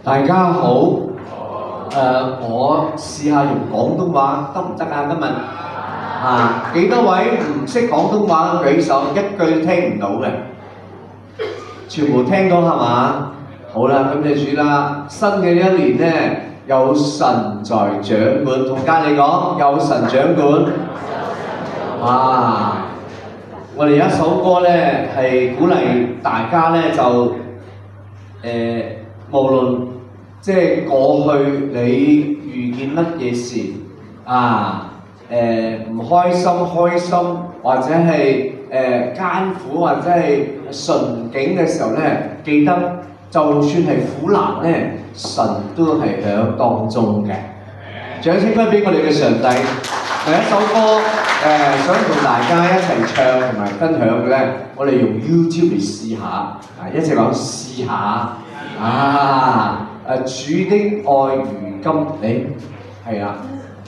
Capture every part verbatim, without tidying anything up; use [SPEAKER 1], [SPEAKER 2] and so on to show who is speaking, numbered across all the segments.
[SPEAKER 1] 大家好，誒、呃，我試下用廣東話得唔得啊？今日啊，幾多位唔識廣東話舉手，一句聽唔到嘅，全部聽到係嘛？好啦，咁就主啦。新嘅一年呢，有神在掌管，同家你講有神掌管。啊！我哋有一首歌呢，係鼓勵大家呢，就誒、呃，無論即係過去你遇見乜嘢事啊，誒唔開心開心，或者係誒艱苦或者係順境嘅時候呢，記得就算係苦難呢，神都係喺當中嘅。掌聲歸俾我哋嘅上帝。第一首歌誒、呃，想同大家一齊唱同埋分享嘅呢，我哋用 YouTube 嚟試下，啊一齊講試下啊！誒主的愛如金，誒係啊，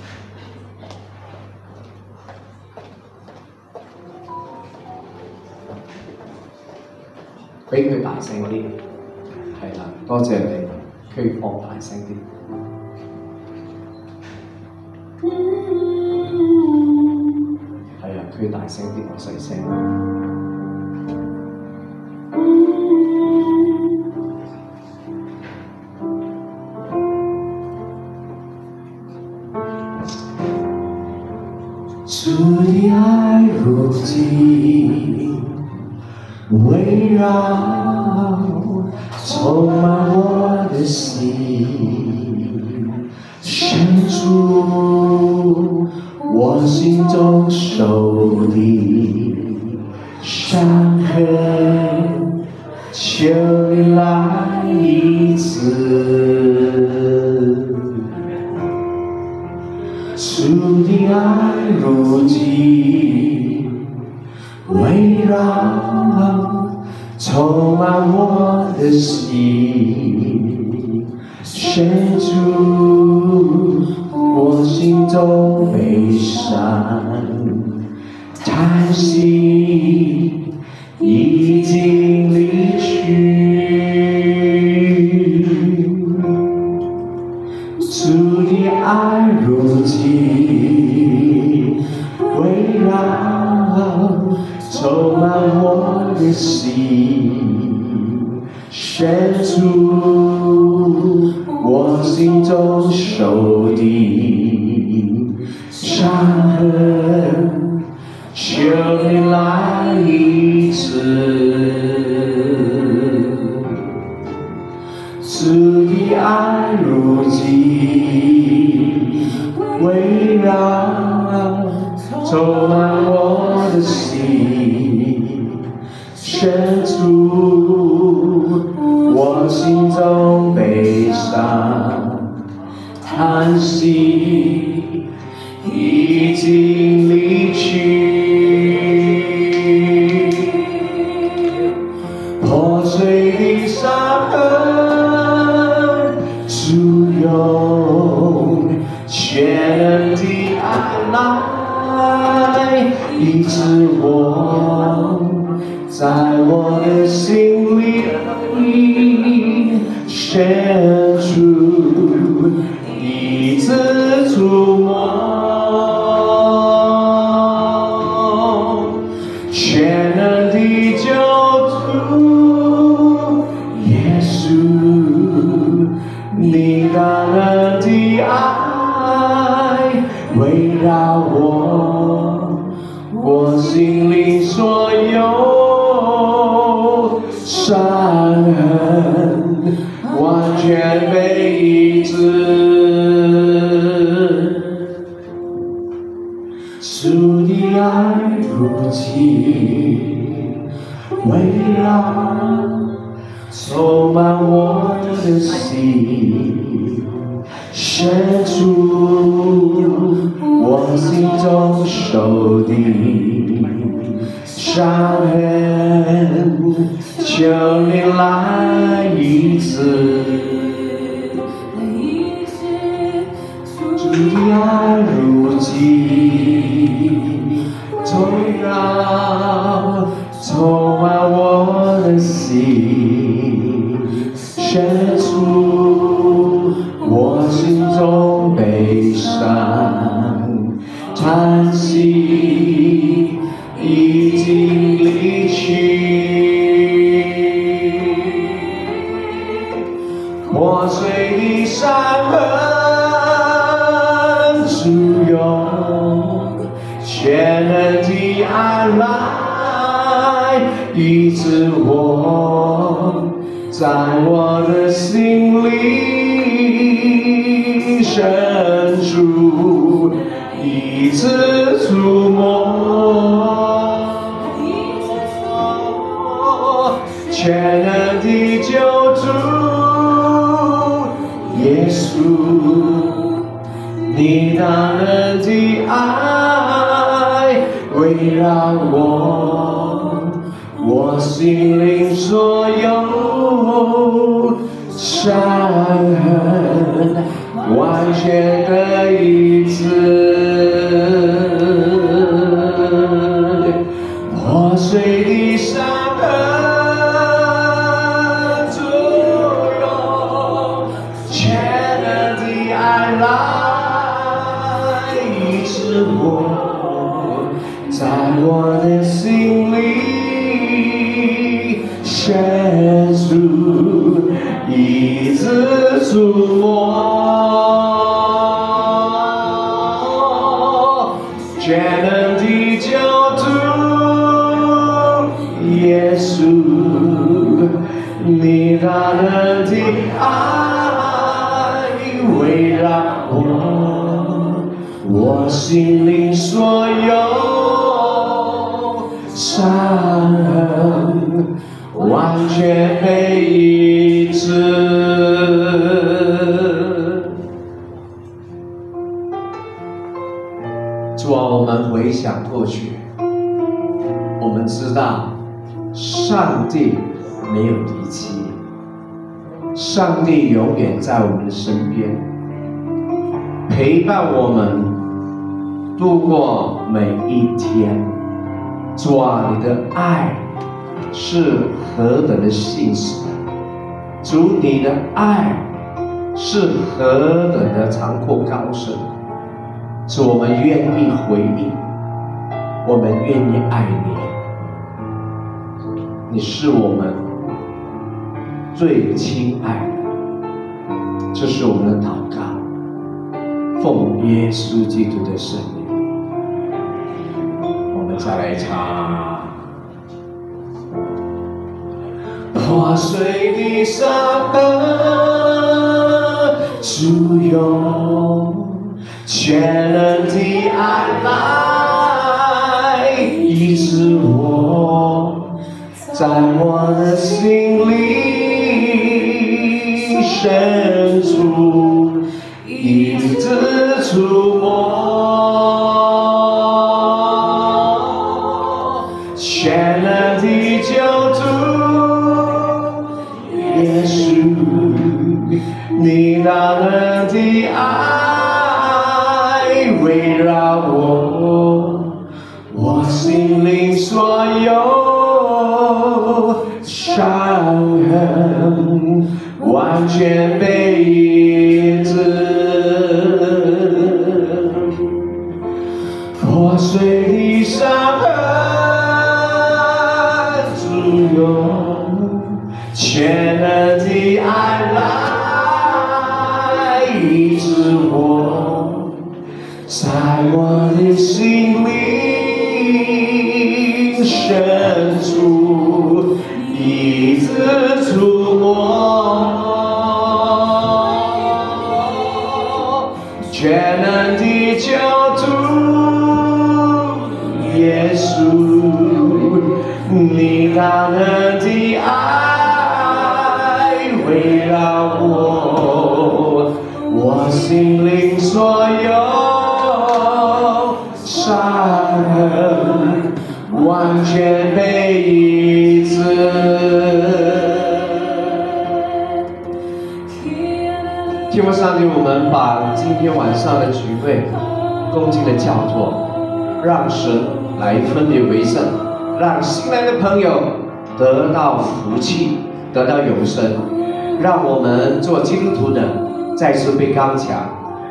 [SPEAKER 1] 俾佢大聲啲，係啦，多謝你，佢放大聲啲。係啊，佢大聲啲，我細聲。主的愛如鏡圍繞，充滿我的心，深處我心中受的傷痕，求你來醫治。主的愛如鏡圍繞，充滿我的心，深處我心中悲傷，嘆息已經離去。主的愛如鏡圍繞，充滿我的心，深處我心中受的傷痕，求你來醫治。主的愛如鏡圍繞，充滿我的心，深處我心中悲傷，嘆息已經離去，破碎的傷痕，主用全能的愛來醫治我，在我的心裡深處一直觸摸，全能的救主耶穌，你感恩的愛圍繞我，我心裡所有傷痕完全被醫治。主的愛如鏡圍繞，充滿我的心，深處我心中受的傷痕，求你來醫治。主的愛如鏡圍繞，充滿我的心，深處叹息已经离去，破碎的伤痕簇拥，全能的爱来医治我，在我的心里深处一直触摸，全能的救主耶稣，你大能的爱围绕我，我心灵所有伤痕完全的医治，破碎的伤痕簇拥，全能的爱来医治我，在我的心里深处一直触摸，全能的救主耶稣，你大能的爱围绕我，我心灵所有伤痕完全被医治。主啊，我们回想过去，我们知道上帝没有离弃，上帝永远在我们的身边，陪伴我们度过每一天。主啊，你的爱是何等的信实，主你的爱是何等的长阔高深。主，我们愿意回应，我们愿意爱你，你是我们最亲爱的，这是我们的祷告，奉耶稣基督的圣名。我们再来唱。破碎的伤痕簇拥，全能的爱来医治我，在我的心里深处一直触摸，全能的救主耶稣，你大能的爱围绕我，我心灵所有伤痕完全被医治，破碎的伤痕簇拥，全能的爱来医治我，在我的心灵深处一直触摸，全能的救主耶稣，你大能的爱围绕我，我心灵所有伤痕完全被医治。天父上帝，我们把今天晚上的聚会恭敬的交托，让神来分别为圣，让新来的朋友得到福气，得到永生，让我们做基督徒的再次被刚强，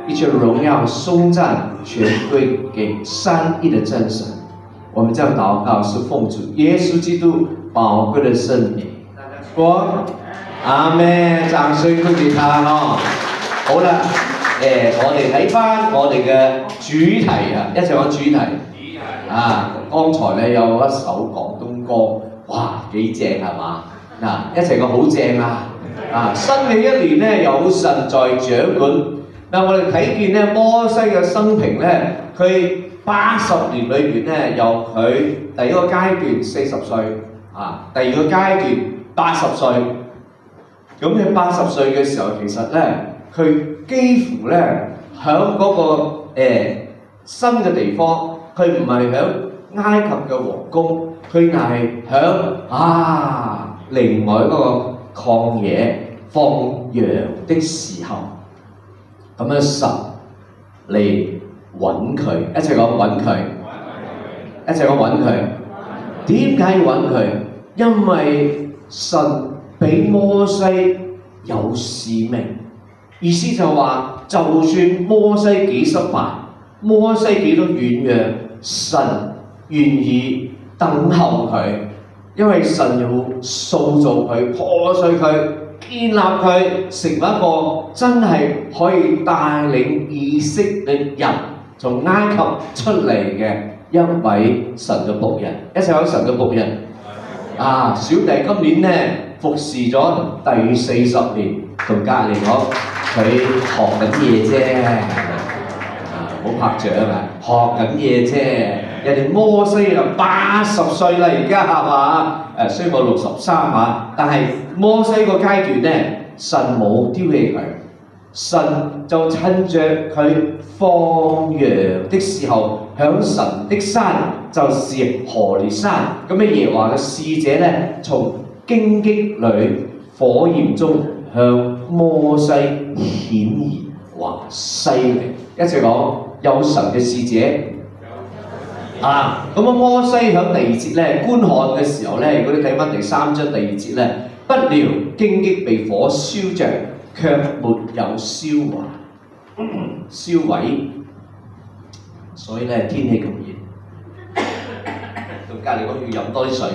[SPEAKER 1] 一切荣耀、颂赞全归给三一的真神。我们这样祷告是奉主耶稣基督宝贵的圣名。大家说阿們，掌聲恭喜他哈！好啦，誒，我哋睇翻我哋嘅主題啊，一齊講主題啊。剛才咧有一首廣東歌，哇，幾正係嘛？嗱，一齊講好正啊！啊，新嘅一年咧有神在掌管。嗱，我哋睇見咧摩西嘅生平咧，佢八十年裏邊咧，由佢第一個階段四十歲啊，第二個階段八十歲。咁喺八十歲嘅時候，其實咧，佢幾乎咧喺嗰個誒新嘅地方，佢唔係喺埃及嘅皇宮，佢係喺啊另外一個曠野放羊的時候，咁樣神嚟揾佢，一齊講揾佢，一齊講揾佢。點解要揾佢？因為神俾摩西有使命，意思就話，就算摩西幾失敗，摩西幾多軟弱，神願意等候佢，因為神要塑造佢、破碎佢、建立佢，成為一個真係可以帶領以色列人從埃及出嚟嘅一位神嘅僕人。一齊講神嘅僕人。啊，小弟今年咧服侍咗第四十年，同隔離講佢學緊嘢啫，啊，唔好拍掌啊，學緊嘢啫。人哋摩西啊八十歲啦，而家係嘛？誒，雖然我六十三嚇，但係摩西個階段咧，神冇丟棄佢，神就趁着佢放羊的時候，響神的山，就是何烈山。咁嘅耶和華嘅使者咧，從荊棘裏火焰中向摩西顯現，哇！犀利！一齊講有神嘅使者啊！咁啊，摩西喺第二節咧觀看嘅時候咧，如果你睇翻第三章第二節咧，不料荊棘被火燒着，卻沒有燒壞、燒毀。所以咧天氣咁熱，同隔離講要飲多啲水。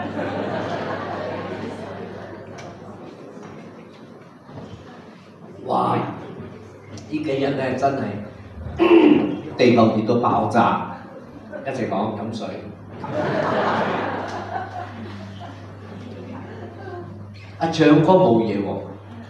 [SPEAKER 1] 哇！呢幾日咧真係地球熱到爆炸，一直講飲水。啊，唱歌冇嘢喎，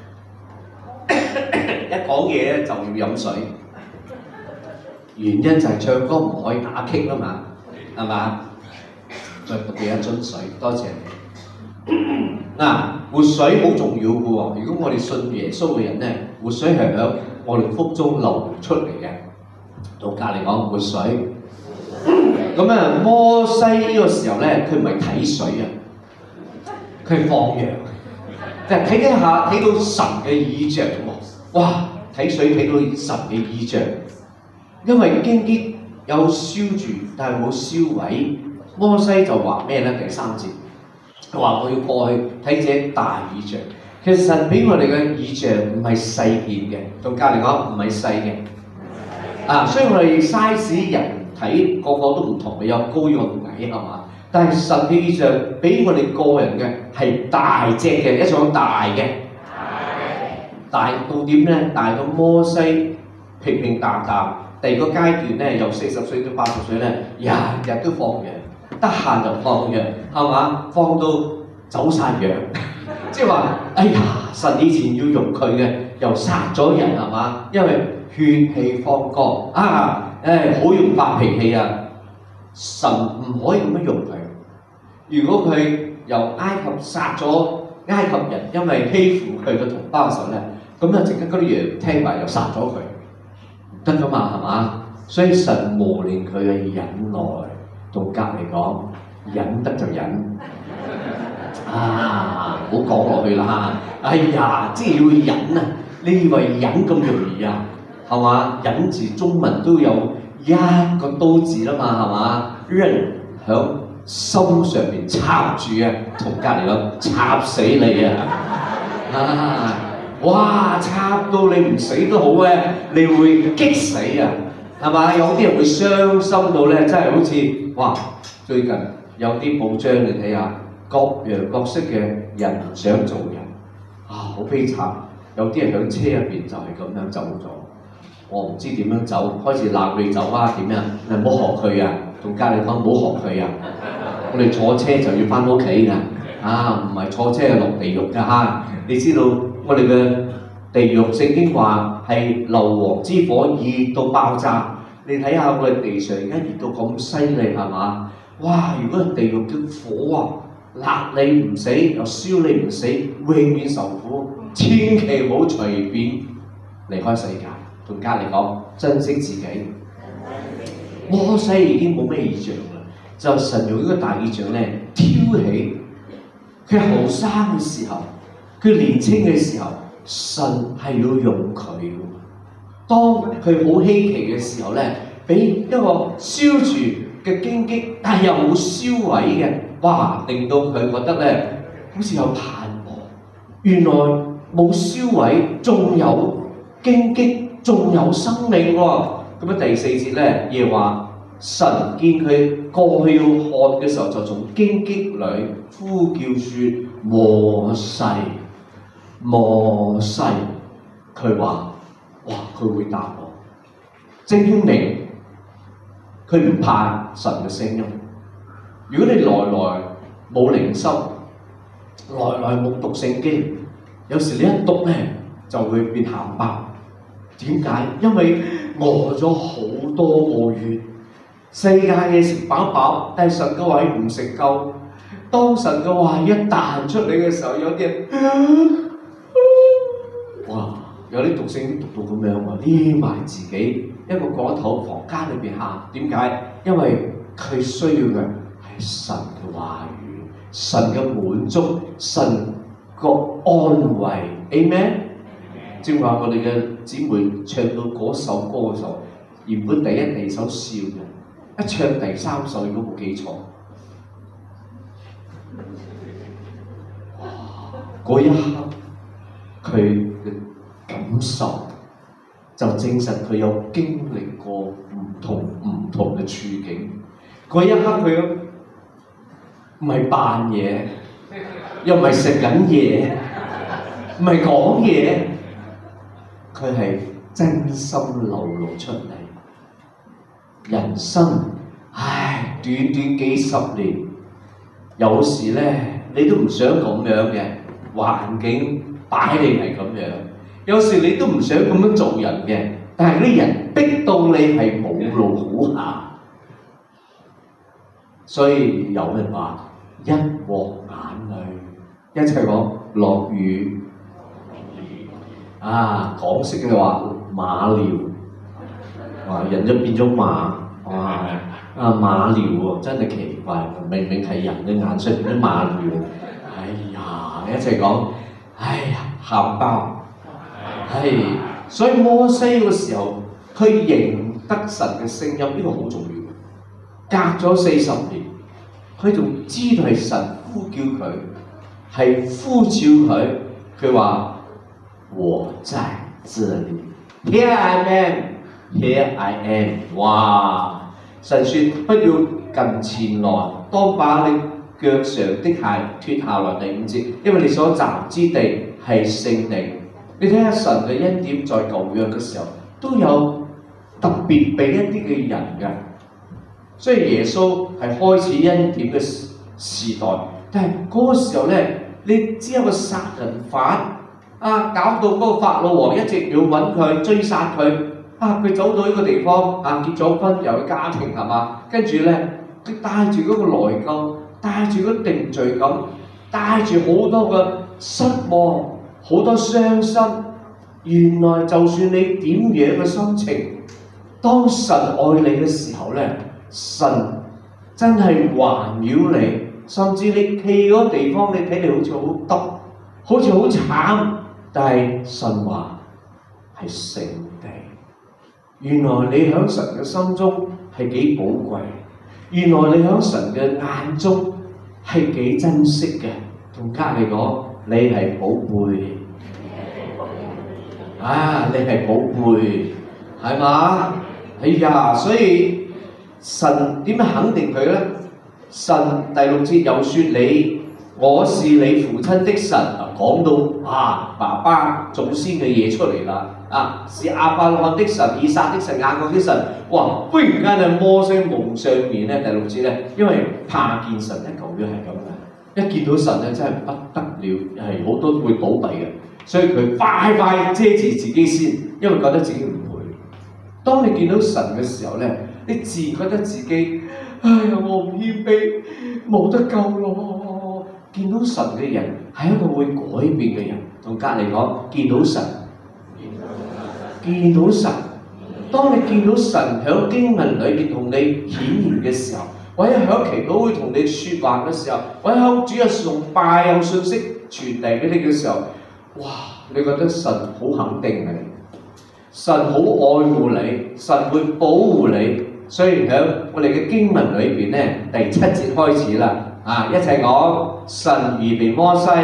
[SPEAKER 1] 一講嘢咧就要飲水。原因就係唱歌唔可以打棘啊嘛，係嘛？再俾一樽水，多謝你。嗱，活水好重要嘅喎。如果我哋信耶穌嘅人咧，活水係喺我哋腹中流出嚟嘅。到隔離講活水。咁啊，摩西呢個時候咧，佢唔係睇水啊，佢係放羊，就係睇一下睇到神嘅異象喎。哇！睇水睇到神嘅異象。因為荊棘有燒住，但係冇燒毀。摩西就話咩咧？第三節，佢話我要過去睇這大異象。其實神俾我哋嘅異象唔係細件嘅，同隔離講唔係細嘅。啊，所以我哋 size 人睇個個都唔同嘅，有高有矮係嘛？但係神嘅異象俾我哋個人嘅係大隻嘅，一種大嘅，大到點咧？大到摩西平平淡淡。第二個階段咧，由四十歲到八十歲咧，日日都放羊，得閒就放羊，係嘛？放到走晒羊，即係話，哎呀，神以前要用佢嘅，又殺咗人係嘛？因為血氣方剛啊，誒好容易發脾氣啊！神唔可以咁樣用佢。如果佢由埃及殺咗埃及人，因為欺負佢嘅同胞嘅時候咧，咁就即刻嗰啲羊聽埋又殺咗佢。得㗎嘛，係嘛？所以神磨練佢嘅忍耐，同隔離講忍得就忍，啊，唔好講落去啦。哎呀，即係要忍啊！你以為忍咁容易啊？係嘛？忍字中文都有一個刀字啦嘛，係嘛？忍響心上邊插住啊，同隔離講插死你啊！啊， 哇插到你唔死都好咧，你會激死啊，係嘛？有啲人會傷心到咧，真係好似哇！最近有啲報章你睇下，各樣各色嘅人想做人，啊好悲慘！有啲人喺車入邊就係咁樣走咗，我唔知點樣走，開始鬧你走啊點樣？你唔好學佢啊，同隔離講唔好學佢啊！我哋坐車就要翻屋企㗎，啊唔係坐車係落地獄㗎嚇！你知道我哋嘅地獄聖經話係硫磺之火熱到爆炸，你睇下我哋地上而家熱到咁犀利係嘛？哇！如果係地獄嘅火啊，辣你唔死又燒你唔死，永遠受苦，千祈唔好隨便離開世界。同隔離講珍惜自己。摩西已經冇咩異象啦，就神用呢個大異象咧挑起佢後生嘅時候，佢年青嘅時候，神係要用佢嘅。當佢好稀奇嘅時候咧，俾一個燒住嘅荊棘，但係又冇燒毀嘅，哇！令到佢覺得咧好似有盼望。原來冇燒毀，仲有荊棘，仲有生命喎。咁樣第四節咧，耶和華神見佢過去要看嘅時候，就從荊棘裏呼叫説：摩西，摩西。佢話：哇！佢會答我，證明佢唔怕神嘅聲音。如果你來來冇靈修，來來冇讀聖經，有時你一讀咧就會變鹹包。點解？因為餓咗好多個月，世界嘢食飽飽，但係神嘅話唔食夠。當神嘅話一彈出嚟嘅時候，有啲人哇！有啲讀聖經讀到咁樣喎，匿埋自己一個角頭房間裏邊喊。點解？因為佢需要嘅係神嘅話語，神嘅滿足，神個安慰。Amen。正話我哋嘅姊妹唱到嗰首歌嘅時候，原本第一、第二首笑嘅，一唱第三首如果冇記錯，嗰一刻佢嘅感受就證實佢有經歷過唔同唔同嘅處境。嗰一刻佢唔係扮嘢，又唔係食緊嘢，唔係講嘢。佢係真心流露出嚟。人生，唉，短短幾十年，有時咧你都唔想咁樣嘅環境擺你係咁樣，有時你都唔想咁樣做人嘅，但係啲人逼到你係冇路好行，所以有人話一鑊眼淚，一齊講落雨。啊，港式嘅話馬尿，哇！人就變咗馬，哇！啊馬尿喎，真係奇怪，明明係人嘅眼水變咗馬尿，哎呀！一齊講，哎呀，喊包，係，所以摩西嘅時候，佢認得神嘅聲音，呢個好重要。隔咗四十年，佢仲知道係神呼叫佢，係呼召佢，佢話。我在這裡 ，Here I am，Here I am。哇！神說不要近前來，當把你腳上的鞋脱下來。第五節，因為你所站之地係聖地。你睇下神嘅恩典在舊約嘅時候都有特別俾一啲嘅人嘅。雖然耶穌係開始恩典嘅時代，但係嗰個時候咧，你只有個殺人犯。啊！搞到嗰個法老王一直要揾佢追殺佢。啊！佢走到呢個地方，啊結咗婚，有個家庭係嘛？跟住咧，佢帶住嗰個內疚，帶住嗰定罪感，帶住好多嘅失望，好多傷心。原來就算你點樣嘅心情，當神愛你嘅時候咧，神真係環繞你，甚至你企嗰個地方，你睇嚟好似好耷，好似好慘。但係神話係聖地，原來你喺神嘅心中係幾寶貴，原來你喺神嘅眼中係幾珍惜嘅。同隔離講，你係寶貝， 啊，你係寶貝，係嘛？哎呀，所以神點樣肯定佢咧？神第六節又説你，我是你父親的神，講到啊爸爸祖先嘅嘢出嚟啦，啊是亞伯拉罕的神、以撒的神、雅各的神，哇！忽然間喺摩西夢上面咧，第六節咧，因為怕見神咧，舊約係咁嘅，一見到神咧真係不得了，係好多會倒閉嘅，所以佢快快遮住自己先，因為覺得自己唔配。當你見到神嘅時候咧，你自覺得自己，哎呀我唔謙卑，冇得救咯。見到神嘅人係一個會改變嘅人，同隔離講見到神，見到神。當你見到神喺經文裏邊同你顯現嘅時候，或者喺祈禱會同你説話嘅時候，或者喺主日崇拜有信息傳遞俾你嘅時候，哇！你覺得神好肯定你，神好愛護你，神會保護你。所以喺我哋嘅經文裏邊咧，第七節開始啦，啊一齊講神預備摩西，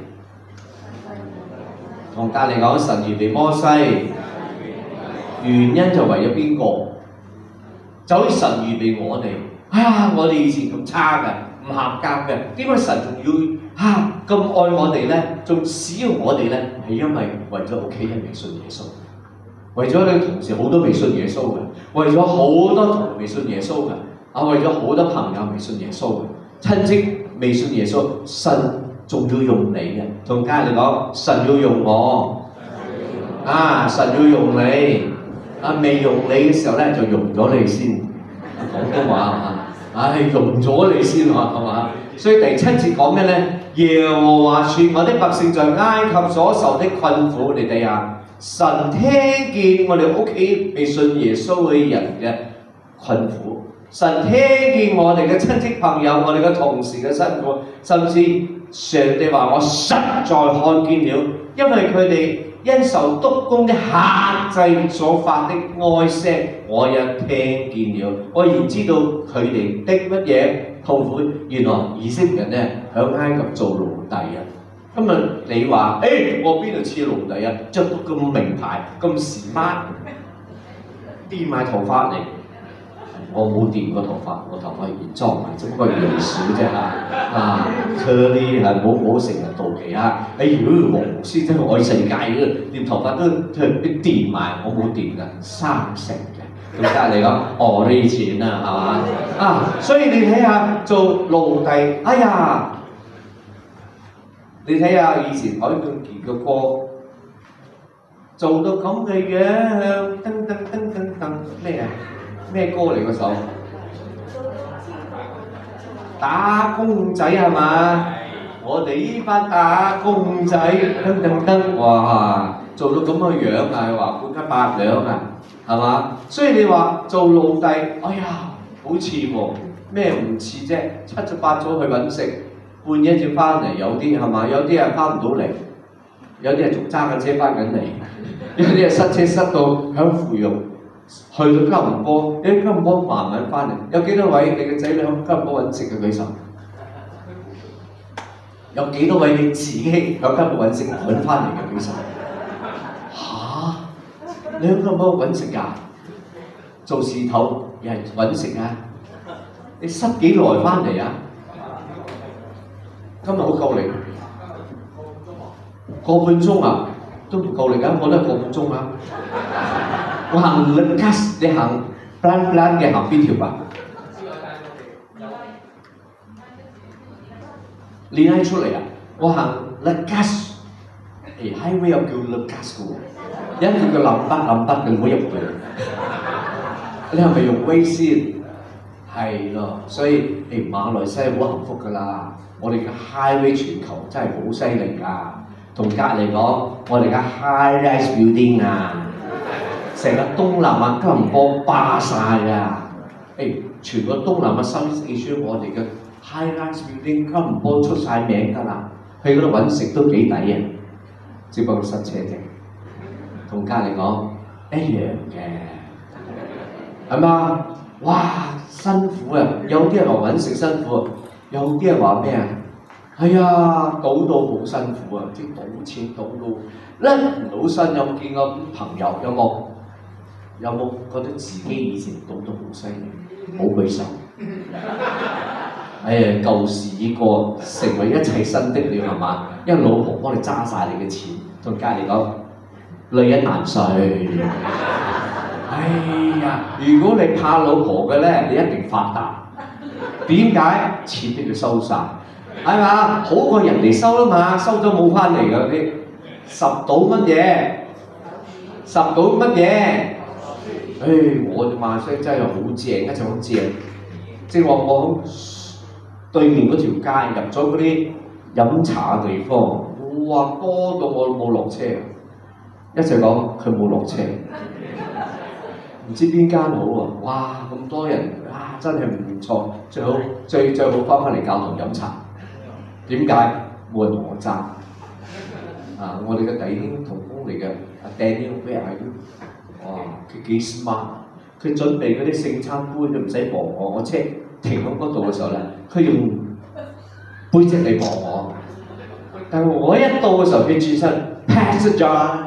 [SPEAKER 1] 同隔離講神預備摩西。原因就為咗邊個？就好似神預備我哋，啊！我哋以前咁差嘅，唔合格嘅，點解神仲要啊咁愛我哋咧？仲使用我哋咧？係因為為咗屋企人未信耶穌，為咗你同事好多未信耶穌嘅，為咗好多同未信耶穌嘅，啊為咗好多朋友未信耶穌嘅，親戚未信耶穌，神仲要用你嘅。同家人講，神要用我，啊神要用你。啊，未用你嘅時候咧，就用咗你先。廣東話係嘛？唉，用咗你先喎，係嘛？所以第七節講咩咧？耶和華說：我的百姓在埃及所受的困苦，你睇下，神聽見我哋屋企未信耶穌嘅人嘅困苦，神聽見我哋嘅親戚朋友、我哋嘅同事嘅辛苦，甚至上帝話：我實在看見了，因為佢哋因受督工的限制所發的哀聲，我也聽見了。我然知道佢哋的乜嘢痛苦。原來以色列人咧喺埃及做奴隸啊！今日你話，誒、欸、我邊度似奴隸啊？着到咁名牌、咁時髦，掂埋頭髮嚟。我冇掂過頭髮，我頭髮原裝埋，只不過用少啫嚇。啊，佢啲係冇冇成日妒忌啊！哎呦，黃師真係愛世界嘅，掂頭髮都佢掂埋，我冇掂㗎，三成嘅。咁隔離講，我呢錢啊，係嘛？啊，所以你睇下做奴隸，哎呀！你睇下以前海俊傑嘅歌，做到咁嘅樣，噔噔噔噔噔咩啊？咩歌嚟嗰首？打工仔係嘛？我哋呢班打工仔，噔噔噔，哇！做到咁嘅樣啊，話半斤八兩啊，係嘛？所以你話做奴隸，哎呀，好似喎，咩唔似啫？七早八早去揾食，半夜至翻嚟，有啲係嘛？有啲係翻唔到嚟，有啲係仲揸緊車翻緊嚟，有啲係塞車塞到響芙蓉。去到吉隆坡，你喺吉隆坡慢慢翻嚟，有幾多位你嘅仔女喺吉隆坡揾食嘅舉手？有幾多位你自己喺吉隆坡揾食揾翻嚟嘅舉手？嚇！你喺吉隆坡揾食㗎？做事頭又係揾食啊！你塞幾耐翻嚟啊？今日好夠力，個半鐘啊，都唔夠力㗎，我都係個半鐘啊！我行 lekas， 你行 pelan-pelan 嘅行邊條吧？練喺出嚟啊！我行 lekas， 誒 highway 有叫 lekas 嘅喎，因為佢冧筆冧筆嘅，唔好入去。你係咪用威先？係咯，所以誒馬來西亞好幸福㗎啦，我哋嘅 highway 全球真係好犀利㗎。同隔離講，我哋嘅 high-rise building 啊！成個東南亞吉隆坡霸晒㗎，誒，全個東南亞新四川我哋嘅 high-rise building 吉隆坡出晒名㗎啦，去嗰度揾食都幾抵啊，只不過塞車啫。同隔離講一樣嘅，係嘛？哇，辛苦啊！有啲人話揾食辛苦，有啲人話咩啊？ 哎呀，賭到好辛苦啊！啲賭錢賭到甩唔到身。有冇見過朋友？有冇？有冇覺得自己以前賭到好犀利？冇舉手。哎呀，舊事已過，成為一切新的了，係嘛？因為老婆幫你揸晒你嘅錢，同隔離講女人難睡。哎呀，如果你怕老婆嘅咧，你一定發達。點解？錢俾佢收晒。係嘛？好過人哋收啦嘛，收咗冇翻嚟㗎嗰啲，十賭乜嘢？十賭乜嘢？唉，我哋馬聲真係好正，一直好正。正話我響對面嗰條街入咗嗰啲飲茶嘅地方，哇多到我冇落車，一直講佢冇落車，唔知邊間好啊！哇咁多人啊，真係唔錯，最好最最好翻返嚟教堂飲茶。點解？冇人同我爭啊！我哋嘅弟兄同工嚟嘅，阿 Daniel，where are you？哇！佢幾 smart，佢準備嗰啲聖餐杯，佢唔使幫我，我車停喺嗰度嘅時候咧，佢用杯隻嚟幫我。但係我一到嘅時候，佢轉身 pass it John，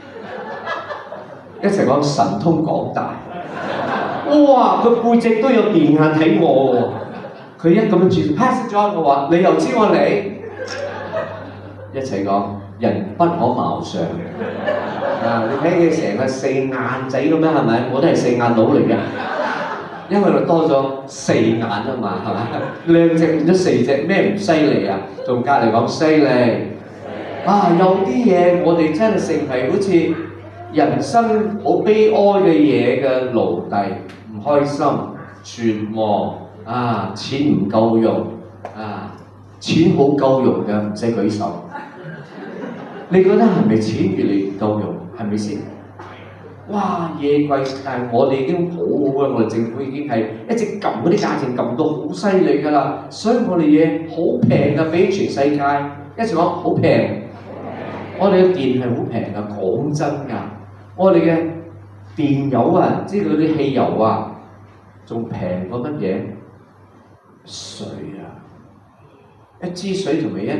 [SPEAKER 1] 一齊講神通廣大。哇！佢背脊都有電眼睇我喎。佢一咁樣轉 pass it John， 我話你又知我嚟，一齊講人不可貌相。啊！你睇佢成個四眼仔咁樣係咪？我都係四眼佬嚟嘅，因為佢多咗四眼啊嘛，係咪？兩隻變咗四隻，咩唔犀利啊？同隔離講犀利。啊！有啲嘢我哋真係成為好似人生好悲哀嘅嘢嘅奴隸，唔開心、絕望啊！錢唔夠用啊！錢好夠用嘅，唔使舉手。你覺得係咪錢越嚟越夠用？係咪先？哇！嘢貴，但係我哋已經好好嘅，我哋政府已經係一直撳嗰啲價錢撳到好犀利㗎啦，所以我哋嘢好平㗎，比全世界一直講好平。我哋嘅電係好平㗎，講真㗎，我哋嘅電油啊，即係嗰啲汽油啊，仲平過乜嘢？水啊！一支水同埋一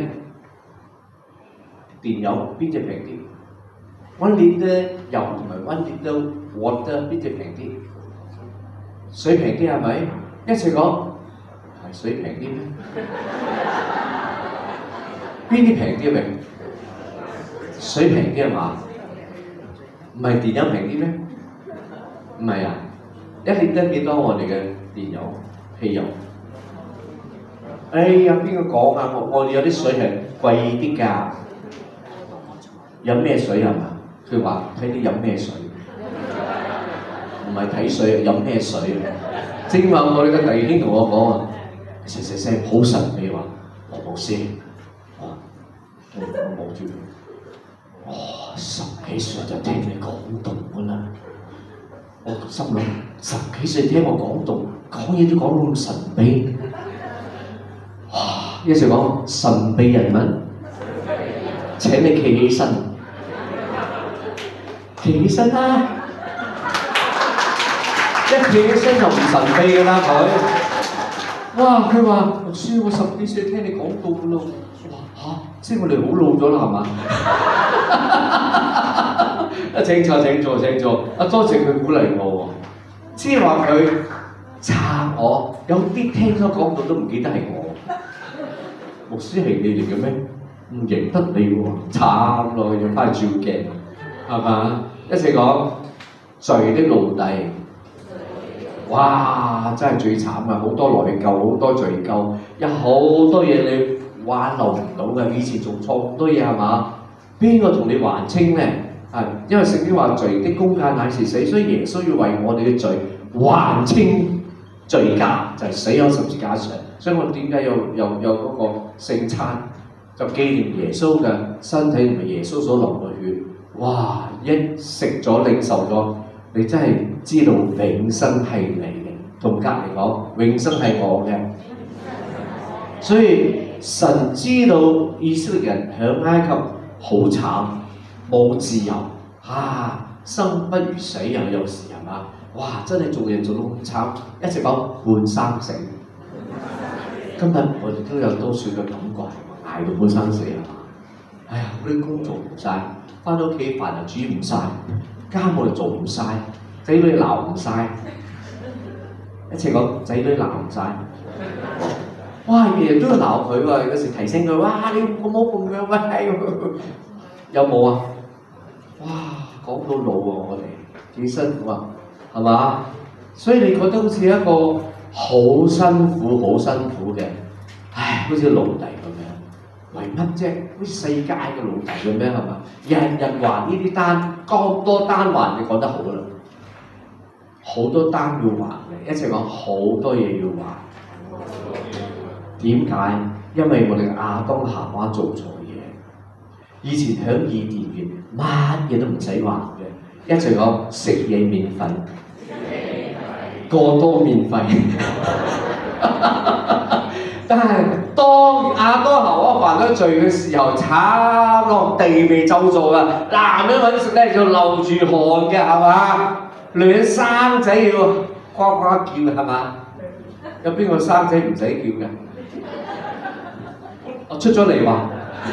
[SPEAKER 1] 電油邊隻平啲？One liter 油同埋 one liter water 邊隻平啲？水平啲係咪？一齊講係水平啲咩？邊啲平啲明？水平啲係嘛？唔係電油平啲咩？唔係啊！一 liter 幾多我哋嘅電油、汽油？哎呀，邊個講啊？我我哋有啲水係貴啲㗎。飲咩水係嘛？佢話睇你飲咩水，唔係睇水，飲咩水。正話我哋嘅弟兄同我講啊，細細聲好神秘話，我冇聲，我我冇住。哇！十幾歲就聽你講道㗎啦，我心諗十幾歲聽我講道，講嘢都講到咁神秘。哇！一直講神秘人物，請你企起身。企起身啦！一企起身就唔神秘㗎啦佢。哇！佢話：牧師，我十幾歲聽你講道㗎咯。我話嚇，即係我哋好老咗啦，係嘛？啊！請坐請坐請坐。啊！多謝佢鼓勵我喎。即係話佢撐我，有啲聽咗講道都唔記得係我。牧師係你嚟嘅咩？唔認得你喎，慘咯！要翻去照鏡，係嘛？一齊講罪的奴隸，哇！真係最慘啊！好多內疚，好多罪疚，有好多嘢你挽留唔到嘅。以前做錯咁多嘢係嘛？邊個同你還清咧？係因為聖經話罪的工價乃是死，所以耶穌要為我哋嘅罪還清罪價，就係、是、死喺十字架上。所以我點解有有有嗰個聖餐，就紀念耶穌嘅身體同埋耶穌所流嘅血。哇！一食咗領受咗，你真係知道永生係你嘅。同隔離講，永生係我嘅。所以神知道以色列人喺埃及好慘，冇自由啊，生不如死啊！有時係嘛？哇！真係做人做到咁慘，一直講半生死。今日我哋都有多少嘅感覺？唉， 捱到半生死啊！哎呀，嗰啲工做唔晒，翻到屋企飯又煮唔晒，家務又做唔晒，仔女鬧唔晒，一齊講仔女鬧唔晒。哇！日日都要鬧佢喎，有時提醒佢，哇！你咁好咁樣喂，有冇啊？哇！講到老喎，我哋幾辛苦啊，係嘛？所以你覺得好似一個好辛苦、好辛苦嘅，唉，好似奴隸咁樣，為乜啫？好似世界嘅奴隸咁樣係嘛？人人還呢啲單，咁多單還，你講得好啦，好多單要還嘅，一齊講好多嘢要還。點解？因為我哋亞當夏娃做錯嘢。以前喺伊甸園乜嘢都唔使還嘅，一齊講食嘢免費，過多免費。但係當亞當夏娃犯咗罪嘅時候，慘咯，地被咒詛啦！男人揾食咧就流住汗嘅，係嘛？女人生仔要呱呱叫，係嘛？有邊個生仔唔使叫嘅？我出咗嚟話，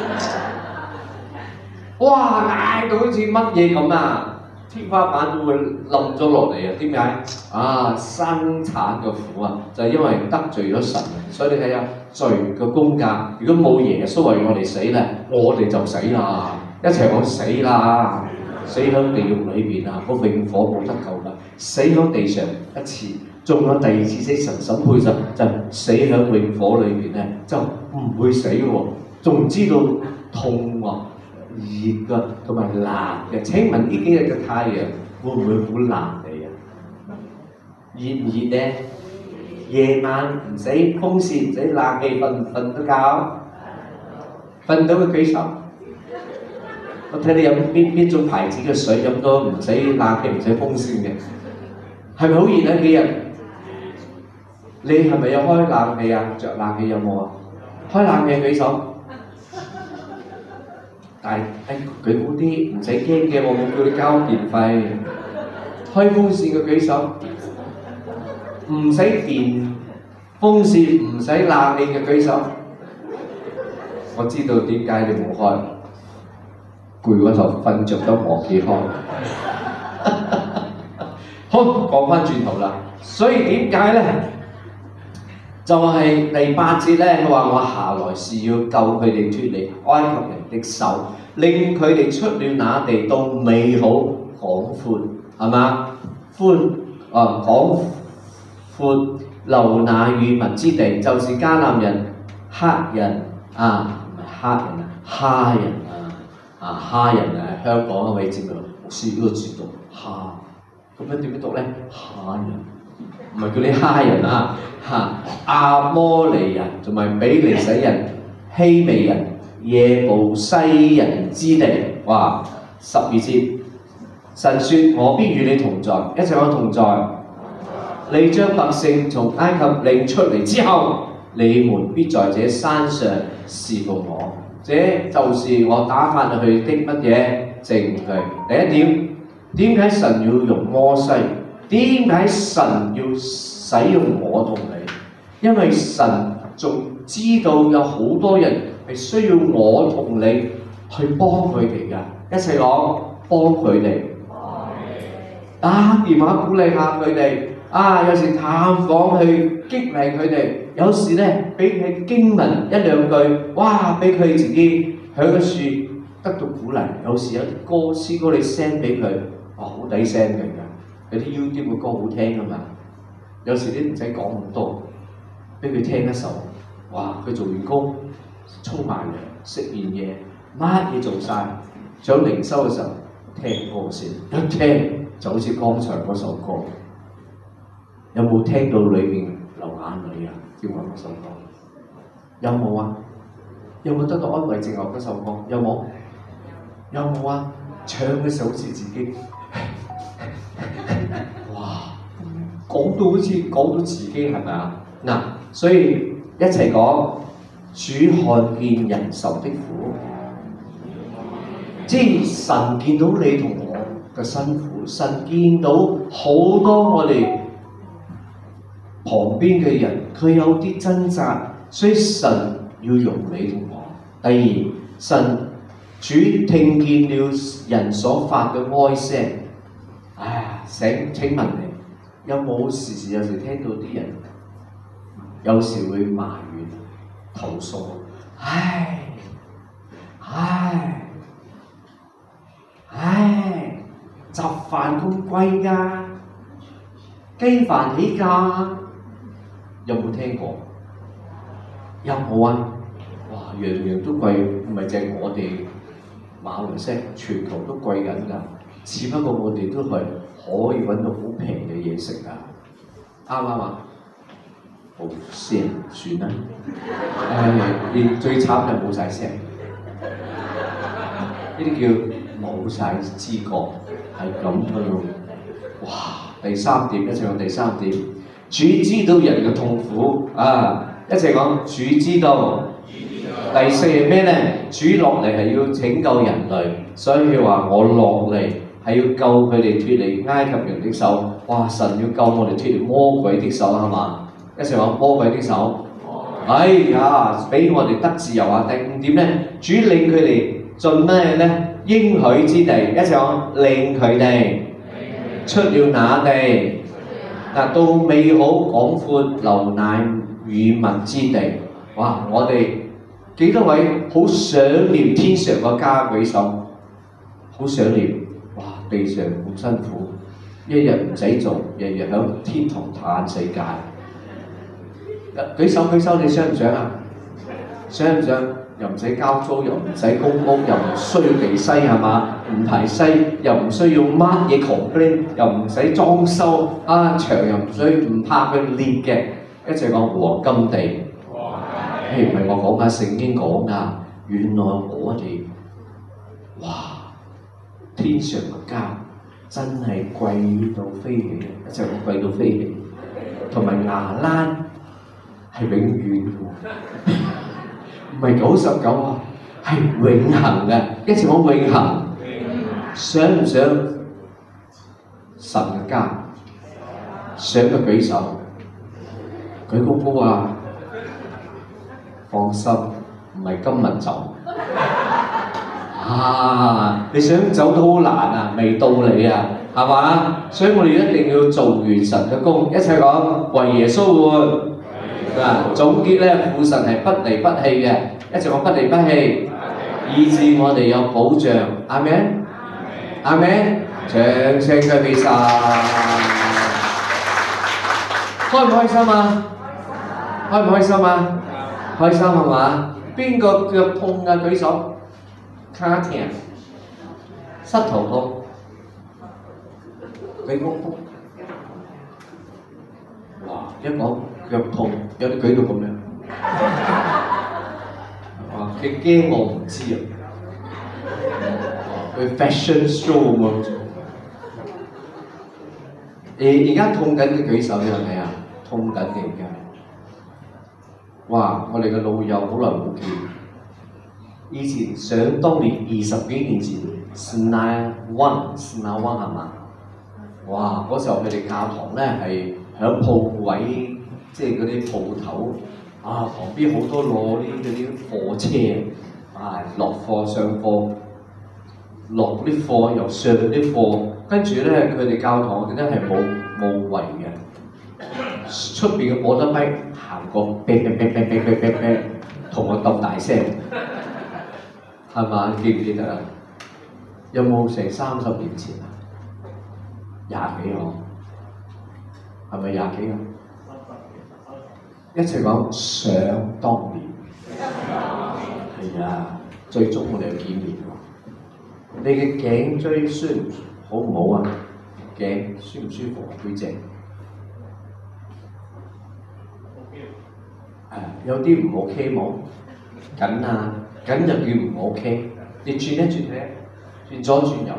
[SPEAKER 1] 哇！嗌到好似乜嘢咁啊！天花板都會冧咗落嚟啊！點解？啊，生產嘅苦啊，就係、是、因為得罪咗神啊！所以你睇下罪嘅工價，如果冇耶穌為我哋死咧，我哋就死啦！一齊講死啦！死喺地獄裏邊啊，個永火冇得救啦！死喺地上一次。中咗第二次死，神審判就就死喺永火裏邊咧，就唔會死喎，仲知道痛喎、熱㗎同埋辣嘅。請問呢幾日嘅太陽會唔會好辣你啊？熱唔熱咧？夜晚唔使風扇，唔使冷氣，瞓唔瞓得覺？瞓到嘅舉手。我睇你飲邊邊種牌子嘅水，飲到唔使冷氣，唔使風扇嘅，係咪好熱啊？幾日？你係咪有開冷氣啊？着冷氣有冇啊？開冷氣舉手。但係誒舉好啲，唔使驚嘅，我冇叫你交電費。開風扇嘅舉手。唔使電風扇，唔使冷氣嘅舉手。我知道點解你冇開，攰嗰頭瞓着都忘記開。好，講翻轉頭啦。所以點解咧？就係第八節咧，佢話我下來是要救佢哋脫離埃及人的手，令佢哋出了那地到美好廣闊，係嘛？寬啊廣闊流奶與蜜之地，就是迦南人、黑人啊，唔係黑人啊，哈人啊，啊哈人啊，香港嗰位節目牧師呢個字讀哈，咁樣點樣讀咧？哈人。唔係叫你哈人啊，嚇亞摩利人同埋比利洗人、希未人、耶布西人之地，哇！十二節，神說：我必與你同在，一齊講同在。你將百姓從埃及領出嚟之後，你們必在這山上侍奉我，這就是我打發去的乜嘢證據。第一點，點解神要用摩西？點解神要使用我同你？因為神仲知道有好多人係需要我同你去幫佢哋㗎，一齊講幫佢哋，打電話鼓勵下佢哋。啊，有時探訪去激勵佢哋，有時咧俾佢經文一兩句，哇！俾佢自己響一處得到鼓勵。有時有啲歌詩歌你 send 俾佢，哇，好抵 send 嘅。有啲 YouTube 嘅歌好聽㗎嘛，有時你唔使講咁多，俾佢聽一首，哇！佢做完工，沖埋涼，食完嘢，乜嘢做晒，想靈修嘅時候聽歌先，一聽就好似剛才嗰首歌，有冇聽到裏面流眼淚啊？正話嗰首歌，有冇啊？有冇得到安慰？正話嗰首歌，有冇？有冇啊？唱嘅時候好似自己。哇！講到好似講到自己係咪啊？嗱，所以一齊講，主看見人受的苦，即係神見到你同我嘅辛苦，神見到好多我哋旁邊嘅人，佢有啲掙扎，所以神要用你同我， 第二，神主聽見了人所發嘅哀聲。唉，請請問你有冇時時有時聽到啲人有時會埋怨、投訴？唉唉唉，雜飯咁貴㗎，雞飯起價，有冇聽過？有冇啊？哇，樣樣都貴，唔係淨係我哋馬來西亞，全球都貴緊㗎。只不過我哋都係可以揾到好平嘅嘢食啊，啱唔啱啊？好聲算啦，誒，最慘係冇晒聲，呢啲叫冇晒知覺，係咁嘅咯。哇！第三點，一齊講第三點，主知道人嘅痛苦啊！一齊講主知道。第四係咩咧？主落嚟係要拯救人類，所以佢話我落嚟係要救佢哋脱離埃及人的手。哇！神要救我哋脱離魔鬼的手係嘛？一齊講魔鬼的手。哎呀，俾我哋得自由啊！第五點咧，主領佢哋進咩咧？應許之地。一齊講領佢哋出了那地，嗱到美好廣闊流奶與蜜之地。哇！我哋幾多位好想念天上個家？舉手，好想念。哇！地上好辛苦，一日唔使做，日日喺天堂嘆世界。舉手舉手，你想唔想啊？想唔想？又唔使交租，又唔使公屋，又唔需要地西係嘛？唔排西，又唔需要乜嘢 complain，又唔使裝修啊，牆又唔需唔怕佢裂嘅。一齊講黃金地。誒唔係我講㗎，聖經講㗎。原來我哋哇天上嘅家真係貴到飛起，一齊講貴到飛起，同埋牙欄係永遠嘅，唔係九十九啊，係永恆嘅。一齊講永恆。想唔想神嘅家？想嘅舉手，舉高高啊！放心，唔係今日走。啊！你想走都好難啊，未到你啊，係嘛？所以我哋一定要做完神嘅工，一齊講為耶穌活。嗱，總結咧，父神係不離不棄嘅，一齊講不離不棄，以致我哋有保障。阿們，阿們，掌聲嘅俾晒。開唔開心啊？開唔開心啊？開心係嘛？邊個腳痛啊？舉手。卡痛、膝頭痛，舉高高。哇！一講腳痛，有啲舉到咁樣。哇！佢驚我唔知啊。佢 fashion show 咁樣做。誒而家痛緊嘅舉手，你係咪啊？痛緊嘅而家。哇！我哋嘅老友好耐冇見。以前想當年二十幾年前 ，Senawan Senawan 係嘛？哇！嗰時候佢哋教堂咧係響鋪位，即係嗰啲鋪頭啊，旁邊好多攞啲嗰啲貨車啊，落貨上貨，落嗰啲貨又上嗰啲貨，跟住咧佢哋教堂我記得係冇冇圍嘅，出邊嘅保德批行過，啤啤啤啤啤啤啤啤，同我鬥大聲。係嘛？記唔記得啊？有冇成三十年前啊？廿幾個，係咪廿幾個？一齊講想當年，係啊！最終我哋有見面喎。你嘅頸椎舒唔好唔好啊？頸舒唔舒服啊？背脊？誒，有啲唔 OK 冇？緊啊！緊就叫唔 OK， 你轉一轉咧，轉左轉右，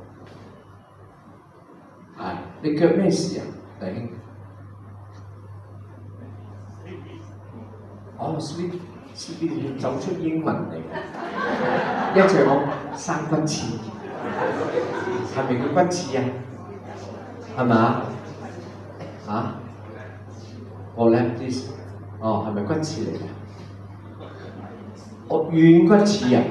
[SPEAKER 1] 係你腳咩事啊，弟兄？哦 ，sleep sleep 要走出英文嚟，一齊講生骨刺，係咪叫骨刺啊？係咪啊？嚇？我咧啲，哦係咪骨刺嚟嘅？ 哦，軟骨刺啊！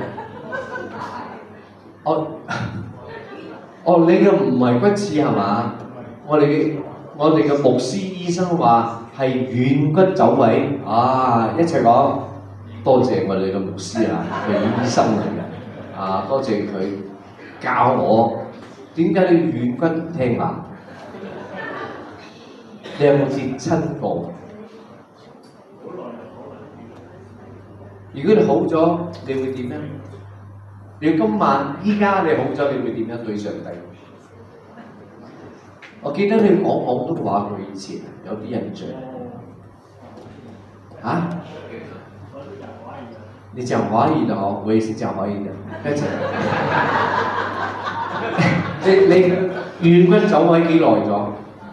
[SPEAKER 1] 哦，哦，你嘅唔係骨刺係嘛？我哋嘅我哋嘅牧師醫生話係軟骨走位啊！一齊講，多謝我哋嘅牧師啊，係醫生嚟嘅啊，多謝佢教我點解你軟骨唔聽話？你有冇接親過？如果你好咗，你會點樣？你今晚依家你好咗，你會點樣對上帝？我記得你講廣東話佢以前有啲印象。啊？你講華語的哦，我也是講華語的。你你軟骨走位幾耐咗？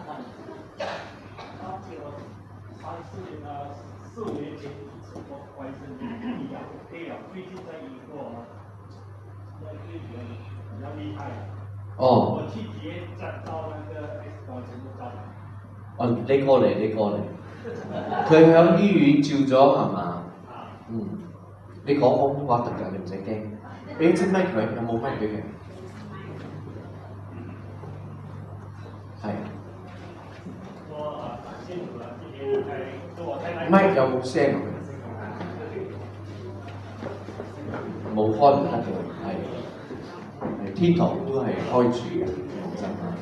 [SPEAKER 1] 哦。我去體驗站到那個 X 光全部照埋。哦，你過嚟，你過嚟。佢喺醫院照咗係嘛？嗯。你講廣東話得㗎，你唔使驚。俾支咪佢，有冇咪俾佢？係。咪有冇聲？冇開唔得嘅，係。天堂都係開住嘅，講真啊。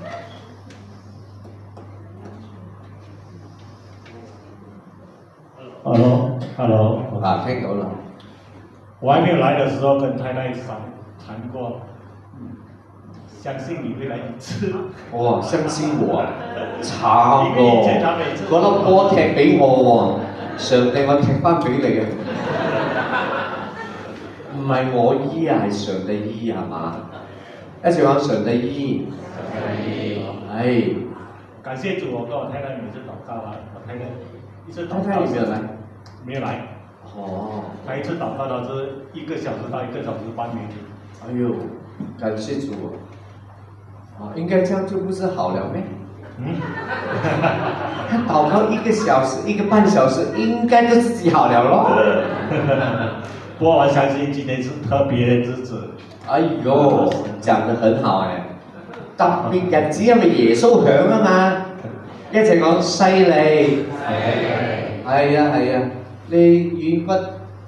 [SPEAKER 2] Hello， Hello。
[SPEAKER 1] 啊，聽到了。
[SPEAKER 2] 我還沒有來的時候，跟太太談談過，相信你會來一次。
[SPEAKER 1] 哇、哦，相信我，慘喎！嗰粒波踢俾我喎，上帝我踢翻俾你嘅。唔係我醫啊，係上帝醫係嘛？一齊講上帝醫。係。
[SPEAKER 2] 感謝主，我跟我太太每次禱告啊，我太太一次禱告。
[SPEAKER 1] 太太有沒有來？
[SPEAKER 2] 沒有來。哦。她一次禱告到是一個小時到一個小時半沒有。
[SPEAKER 1] 哎呦，感謝主啊！應該這樣就不是好了咩？嗯。他禱告一個小時、一個半小時，應該就自己好了咯。
[SPEAKER 2] 不過我相信今天是特別的日子。
[SPEAKER 1] 哎呦，講得很好誒！特別日子係咪耶穌響啊嘛？一齊講犀利。係。係啊係啊，你軟骨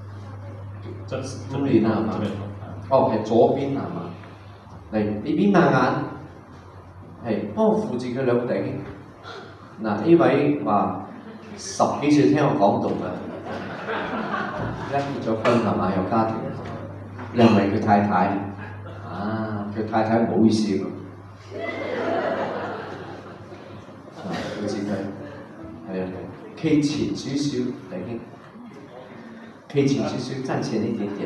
[SPEAKER 1] 今年啊係嘛？哦，係左邊係嘛？嚟呢邊擘眼，係幫我扶住佢兩頂。嗱，呢位話十幾歲聽我講道嘅。而家結咗婚係嘛？有家庭，你係咪佢太太？啊，佢太太唔好意思喎。啊，好似佢係啊，企前少少，弟兄，企前少少，站前一點點。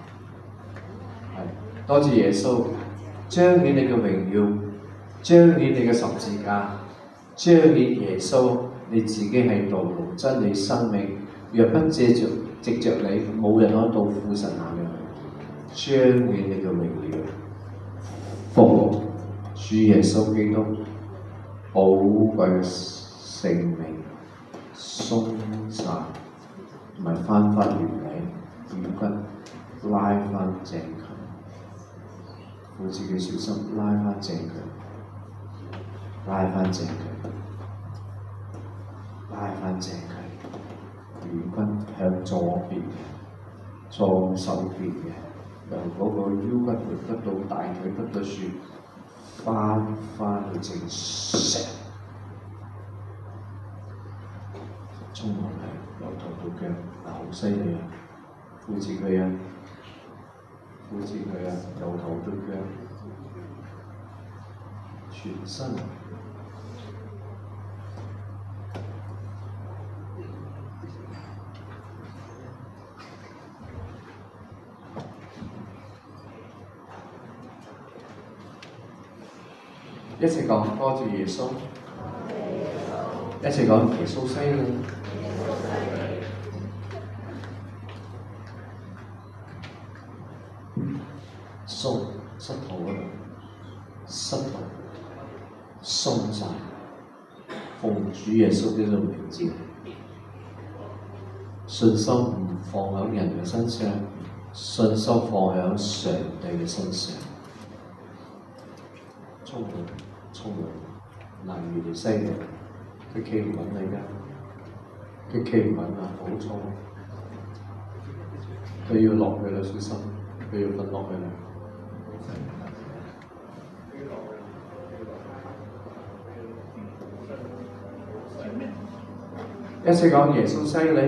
[SPEAKER 1] 係，多謝耶穌，彰顯你嘅榮耀，彰顯你嘅十字架，彰顯耶穌你自己係道路、真理、生命。若不借着藉着你，冇人可到父神那裏去。彰顯你嘅榮耀，奉主耶穌基督寶貴嘅聖名，鬆散同埋翻返原理，軟骨拉翻正佢，扶自己小心拉翻正佢，拉翻正佢，拉翻正佢。軟骨向左邊嘅，左手邊嘅，由嗰個腰骨盤得到大腿得到樹，翻翻去正石，衝落嚟，由頭到腳，嗱好犀利啊！扶住佢啊，扶住佢啊，由頭到腳，全身。一齊講多謝耶穌，一齊講耶穌犀利。鬆膝頭嗰度，膝頭鬆晒，奉主耶穌呢個名字，信心唔放喺人嘅身上， 信心放喺上帝嘅身上，充滿充滿，難如你犀利，佢企唔穩你㗎，佢企唔穩啊，好重，佢要落去啦，小心，佢要瞓落去啦。一齊講耶穌犀利，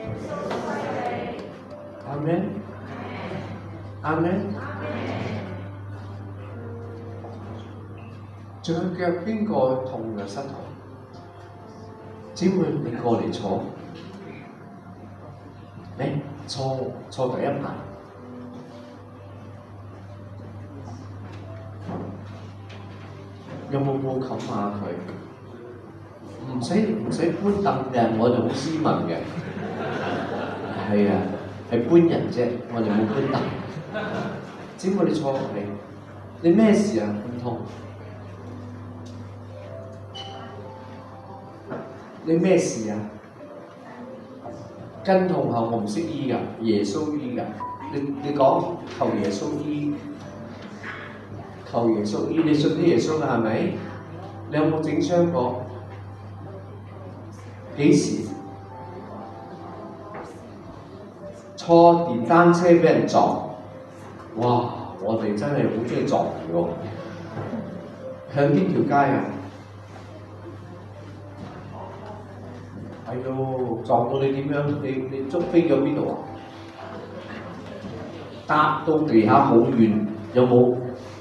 [SPEAKER 1] 阿們，阿們。仲有腳邊個痛嘅膝頭？姊妹，你過嚟坐，嚟坐坐第一排。有冇冇冚下佢？唔使唔使搬凳嘅，我哋好斯文嘅。係啊，係搬人啫，我哋冇搬凳。姊妹，你坐落嚟，你咩事啊？唔痛？你咩事啊？筋痛後我唔識醫㗎，耶穌醫㗎。你你講求耶穌醫，求耶穌醫，你信啲耶穌㗎係咪？你有冇整傷過？幾時？坐電單車俾人撞，哇！我哋真係好中意撞人喎。向邊條街啊？哎呦，撞到你點樣？你你捉飛咗邊度啊？搭到地下好遠，有冇？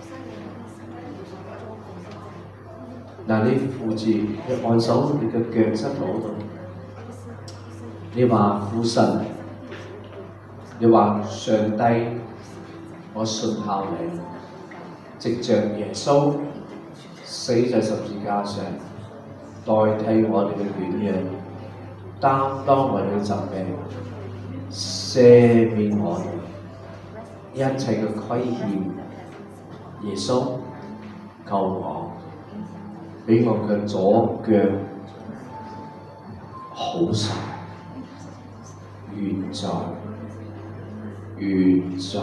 [SPEAKER 1] 嗱，你扶住，你按手你嘅腳膝頭嗰度，你話父神，你話上帝，我信靠你，藉着耶穌死在十字架上，代替我哋嘅軟弱。擔當我哋嘅疾病，赦免我哋一切嘅虧欠。耶穌救我，俾我嘅左腳好晒，原在原在，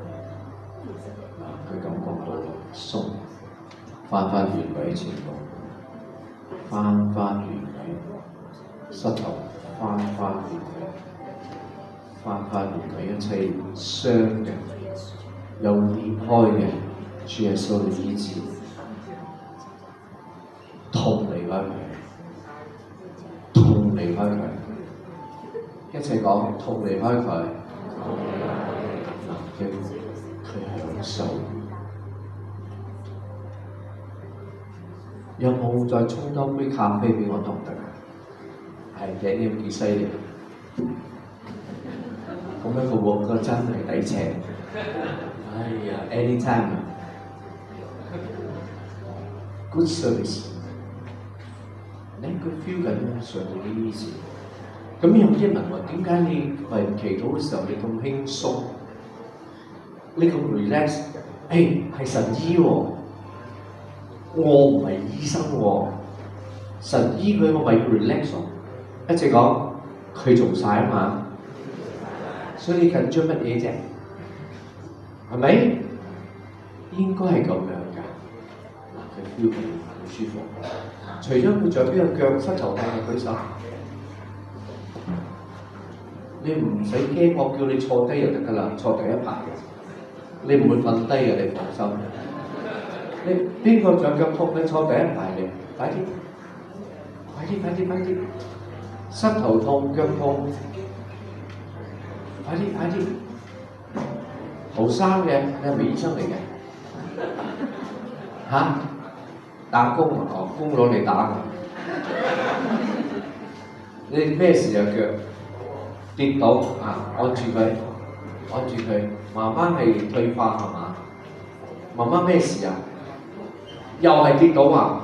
[SPEAKER 1] 佢感覺到鬆，翻返原位前度，翻返原位，膝頭。翻返原位，翻返原位，一切傷嘅、有裂開嘅，主耶穌嘅醫治，痛離開佢，痛離開佢，一齊講痛離開佢，佢佢享受。有冇再沖多杯咖啡俾我得唔得？係嘅，呢個幾犀利，咁樣個鑊個真係抵請。哎呀 ，anytime， good service， 你佢 feel 緊上到啲意思。咁有啲人問我點解你為人祈禱嘅時候你咁輕鬆，你咁 relax？誒係神醫喎，我唔係醫生喎，神醫佢我咪 relax 喎。一直講佢做晒啊嘛，所以你緊張乜嘢啫？係咪？應該係咁樣㗎。嗱，佢 feel 到好舒服。除咗佢仲有邊個腳膝頭痛嘅舉手？你唔使驚，我叫你坐低就得㗎啦，坐第一排嘅，你唔會瞓低嘅，你放心。你邊個仲有腳痛？你坐第一排嚟，快啲，快啲，快啲，快啲！膝頭痛、腳痛，快啲快啲！後生嘅，你係咪醫生嚟嘅？嚇、啊？打工啊？哦，工攞嚟打㗎。你咩事啊？腳跌倒啊！按住佢，按住佢。媽媽係退化係嘛？媽媽咩事啊？又係跌倒啊！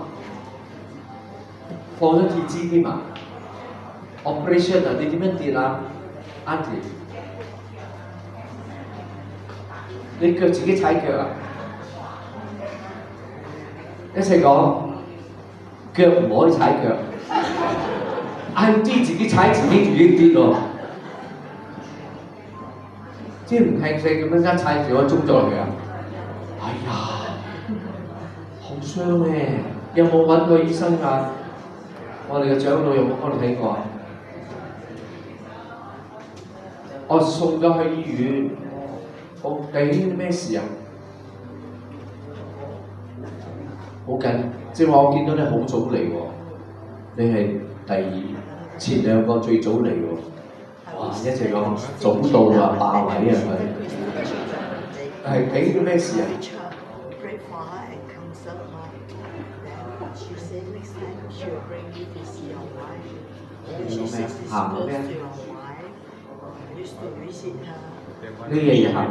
[SPEAKER 1] 放咗鐵枝添啊！ operation 啊，你點樣跌啊 ，Auntie？ 你腳自己踩腳啊？一齊講，腳唔可以踩腳。Auntie 自己踩自己自己跌喎。 即係唔聽聲咁樣一踩住我中咗落去啊！哎呀，好傷咧！有冇揾過醫生啊？我哋嘅長老有冇幫你睇過啊？我送咗去醫院，好緊咩事啊？好緊，即係話我見到你好早嚟喎，你係第二前兩個最早嚟喎，哇！一直講早到啊，霸位啊佢，係緊咩事啊？行咩？你日日行？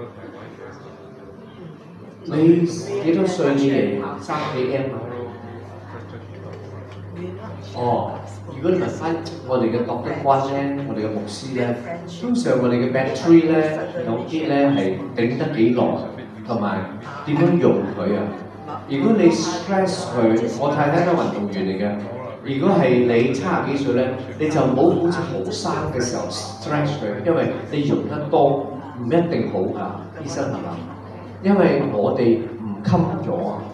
[SPEAKER 1] 你幾多歲？你日日行三幾 M 啊？哦，如果你問翻我哋嘅doctor君咧，我哋嘅牧師咧，通常我哋嘅 battery 咧有啲咧係頂得幾耐，同埋點樣用佢啊？如果你 stress 佢，我太太都係運動員嚟嘅。如果係你七十幾歲咧，你就唔好好似後生嘅時候 stress 佢，因為你用得多唔一定好㗎，醫生係嘛？因為我哋唔襟咗啊，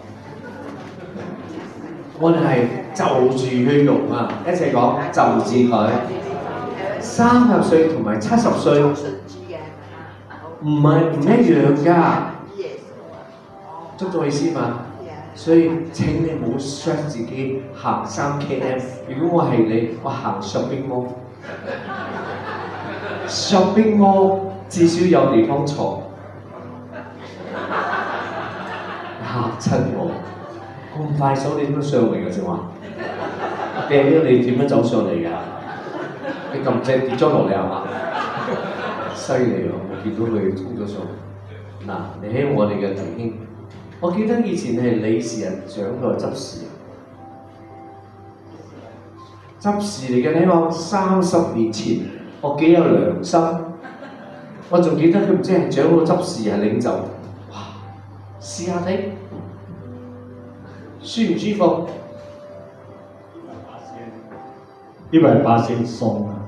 [SPEAKER 1] 我哋係就住去用啊，一齊講就住佢。三十歲同埋七十歲唔係唔一樣㗎，捉咗意思嘛？所以請你唔好 stress 自己行三 km。如果我係你，我行 shopping mall，shopping mall 至少有地方坐。嚇親我，咁快手你點樣上嚟嘅正話？掟咗你點樣走上嚟㗎？你咁正跌咗落嚟係嘛？犀利喎！我見到佢衝咗上。嗱，你喺我哋嘅弟兄。我記得以前係理事人長代執事，執事嚟嘅。你話三十年前，我幾有良心，我仲記得佢唔知係長老執事係領袖，哇！試下睇，舒唔舒服？
[SPEAKER 2] 一百八先鬆啊！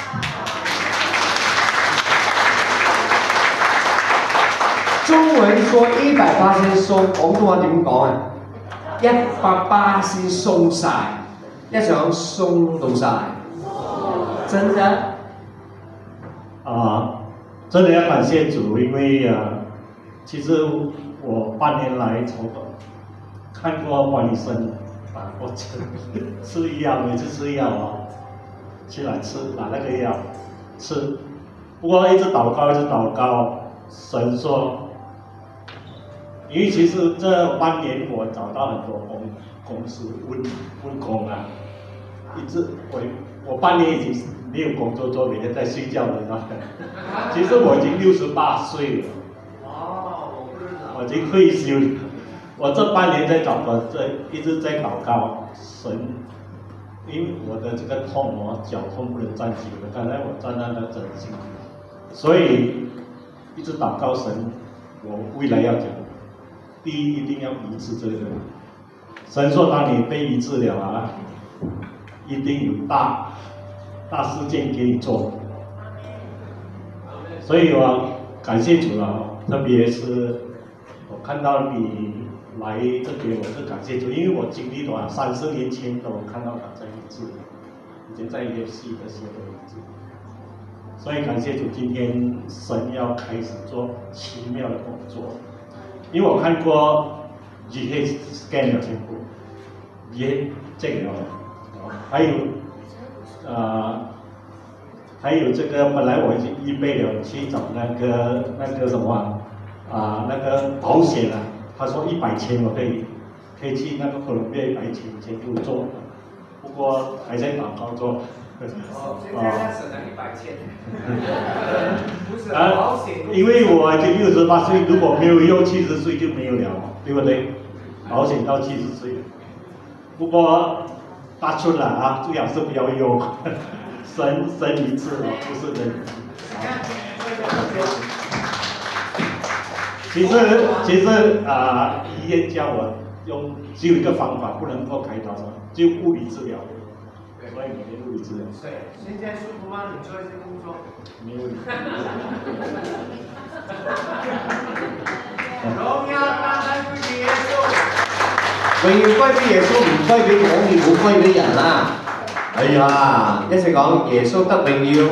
[SPEAKER 1] 中文說一百八先鬆，廣東話點講啊？一百八先鬆晒，一想鬆到晒，真的。
[SPEAKER 2] 啊，真的要感謝主，因為啊，其實我半年來從看過關醫生啊，我吃吃藥，每次吃藥啊，起來吃拿那個藥吃，不過一直禱告，一直禱告，神說。因為其實這半年我找到很多公公司問問工啊，一直我我半年已經沒有工作做，每天在睡覺的那個。其實我已經六十八歲了，我已經退休了。我這半年在禱告，在一直在禱告神，因為我的這個痛，我腳痛不能站起來，剛才我站在那整形，所以一直禱告神，我未來要講。第一，一定要醫治這個。神說，當你被醫治了啊，一定有大大事件給你做。所以我感謝主啊，特別是我看到你來這邊，我是感謝主，因為我經歷了三十年前都看到他在醫治，以前在 U F C 的時候醫治。所以感謝主，今天神要開始做奇妙的工作。因為我看過 G H scan 的全部，也這個，還有，呃，還有這個，本來我已經預備了去找那個那個什麼啊、呃，那個保險啊，他說一百千我可以，可以去那個哥倫比亞一百千全部做，不過還在禱告做。
[SPEAKER 1] 哦，現在要省了一百千。不是
[SPEAKER 2] 保險。因為我已經六十八歲，如果沒有用，七十歲就沒有了，對不對？保險到七十歲。不過大出來啊，最好是不要用。神神醫治了，不是人。其實其實啊、呃，醫院叫我用只有一個方法，不能夠開刀，就物理治療。 外面的位置。
[SPEAKER 1] 对，现在舒服吗？你做一些工作。
[SPEAKER 2] 没问题。
[SPEAKER 1] 荣耀單單歸俾耶穌，榮耀歸俾耶穌，唔歸俾我，亦冇歸俾人啦。哎呀，一直講耶穌得榮耀。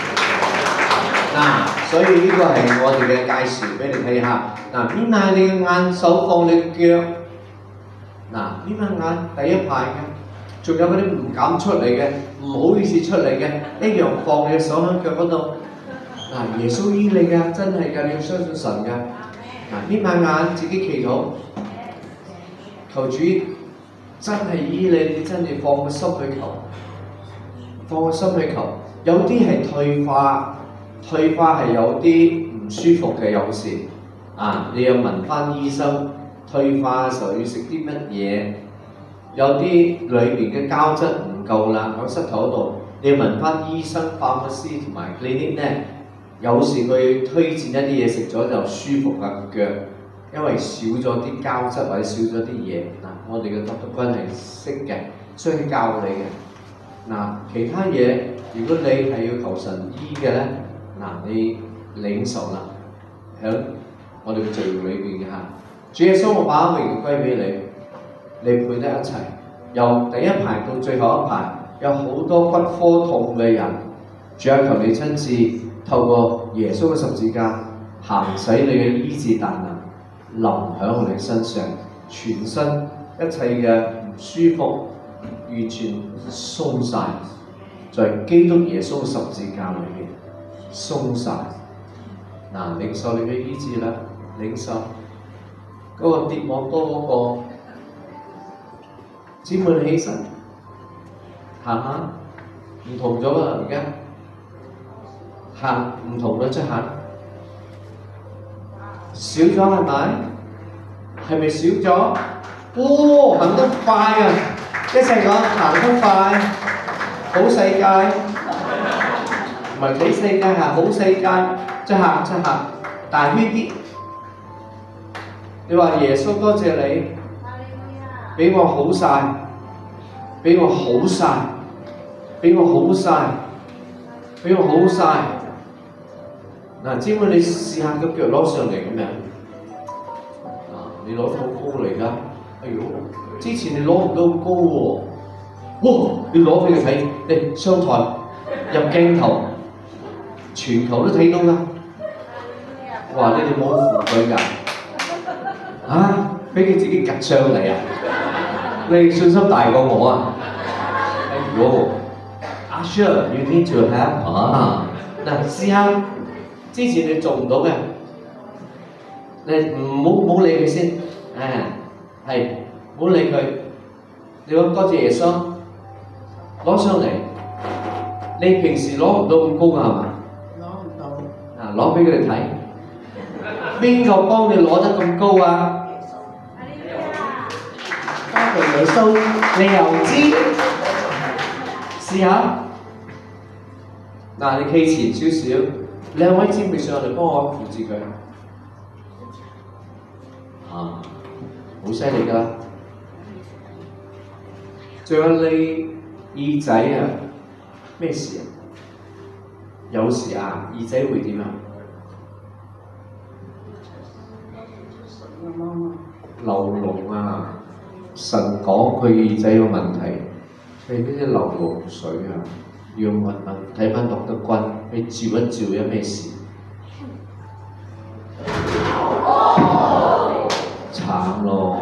[SPEAKER 1] 嗱，所以呢個係我哋嘅介紹俾你睇下。嗱，邊係你嘅眼，手放你嘅腳。嗱，邊係眼第一排嘅，仲有嗰啲唔敢出嚟嘅，唔好意思出嚟嘅，一樣放你嘅手喺腳嗰度。嗱，耶穌醫你㗎，真係㗎，你要相信神㗎。嗱，呢晚眼自己祈禱，求主真係醫你，你真係放個心去求，放個心去求。有啲係退化，退化係有啲唔舒服嘅，有時啊，你要問翻醫生，退化嘅時候要食啲乜嘢？有啲裏邊嘅膠質唔夠啦，喺膝頭度，你要問翻醫生、化學師同埋 clinic 咧。有時佢推薦一啲嘢食咗就舒服啦腳，因為少咗啲膠質或者少咗啲嘢。嗱，我哋嘅doctor君係識嘅，所以教你嘅。嗱，其他嘢如果你係要求神醫嘅咧，嗱你領受啦，喺我哋嘅聚會裏邊嘅嚇。主耶穌，我把榮耀歸俾你，你配得一齊。由第一排到最後一排，有好多骨科痛嘅人，主啊，求你親自。透過耶穌嘅十字架行使你嘅醫治大能，臨喺我哋身上，全身一切嘅唔舒服完全鬆晒，在基督耶穌嘅十字架裏面鬆晒。嗱，領受你嘅醫治啦，領受嗰、那個跌莫多嗰、那個，姊妹起身行下，唔同咗啦而家。行唔同啦，即行少咗係咪？係咪少咗？哦，行得快啊！一齊講行得快，好世界，唔係睇世界係好世界，即行即行，大圈啲。你話耶穌多謝你，俾我好晒，俾我好晒，俾我好晒，俾我好晒。嗱，姊妹你試下個腳攞上嚟咁樣，啊，你攞得好高嚟㗎，哎呦，之前你攞唔到咁高喎，哇，你攞俾佢睇，你雙台入鏡頭，全球都睇到㗎，哇，你哋冇扶佢㗎，啊，俾佢自己趌上嚟啊，你信心大過我啊，哎呦，阿 Sir you need to have 啊，嗱，試下。之前你做唔到嘅，你唔好唔好理佢先，誒係唔好理佢。你講多謝耶穌，攞上嚟。你平時攞唔到咁高㗎係嘛？攞唔到。啊，攞俾佢哋睇。邊個幫你攞得咁高啊？多謝耶穌，你又知？試下。嗱，你企前少少。兩位姊妹上嚟幫我扶住佢，啊，好犀利㗎！仲有你耳仔啊，咩事啊？有時啊，耳仔會點啊？流膿啊！神講佢耳仔有問題，係呢啲流膿水啊！要問問睇翻doctor君，你照一照有咩事？慘咯！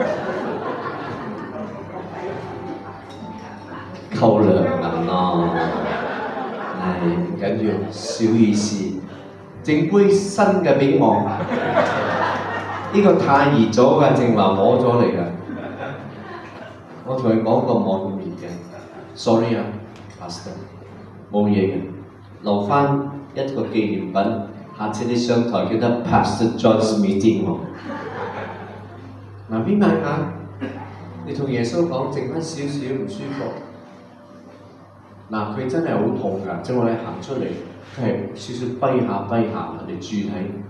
[SPEAKER 1] 扣兩銀咯，唉唔緊要，小意思，整杯新嘅俾我。呢個太熱咗㗎，正話摸咗嚟㗎。我同佢講過冇咁熱嘅 ，sorry 啊。冇嘢嘅，留翻一個紀念品，下次你上台記得 Pastor John's meeting 喎。嗱，邊晚眼，你同耶穌講，剩翻少少唔舒服。嗱，佢真係好痛㗎，即係我哋行出嚟，佢係少少跛下跛下，人哋注睇，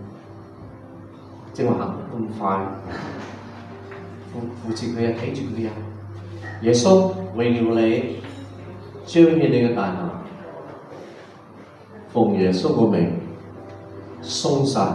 [SPEAKER 1] 即係我行得咁快，扶扶住佢啊，睇住佢啊，耶穌榮耀你。 彰顯你嘅大能，奉耶穌個名，鬆晒，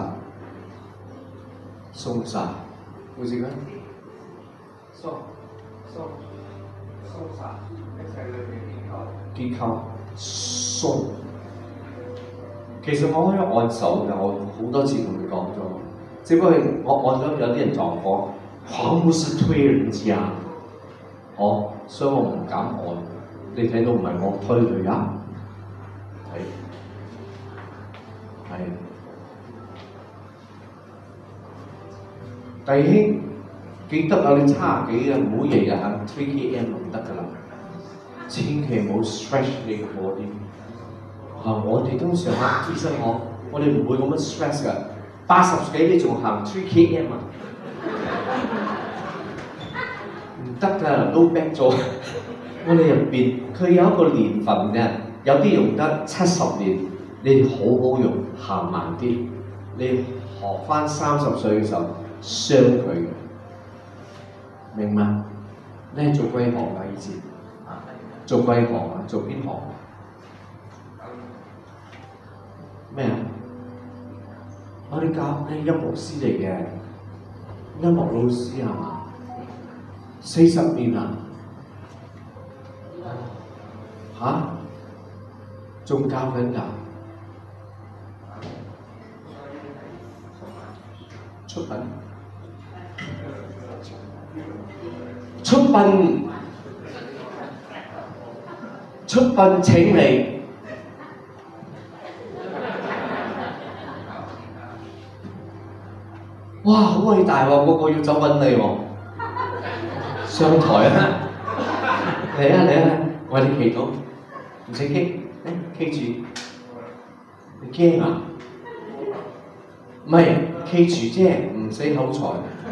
[SPEAKER 1] 鬆晒，會點啊？鬆鬆鬆晒，一齊裏邊結構結構鬆。其實我可以按手嘅，我好多次同佢講咗，只不過我按咗有啲人撞火，我唔是推人家，哦，所以我唔敢按。你睇到唔係我推佢啊？係係。弟兄，記得啊！你差幾啊，唔好日日行 three K M 唔得㗎啦，千祈唔好 stretch 你個 body。啊！我哋通常啊，醫生我我哋唔會咁樣 stress 㗎。八十幾你仲行 three K M 啊？唔得㗎，都 back 咗。我哋入邊佢有一個年份嘅，有啲用得七十年，你好好用，行慢啲。你學翻三十歲嘅時候傷佢嘅，明嘛？你係做貴行㗎以前，做貴行啊？做邊行？咩啊？我哋教你音樂師嚟嘅，音樂老師係嘛？四十年啊！嚇？仲教緊㗎？出品？出殯？出殯請嚟。哇！好偉大喎，個個要走揾你喎，上台啊！嚟啊嚟啊！我哋祈禱，唔使驚，誒企住，你驚啊？唔係企住啫，唔使口才。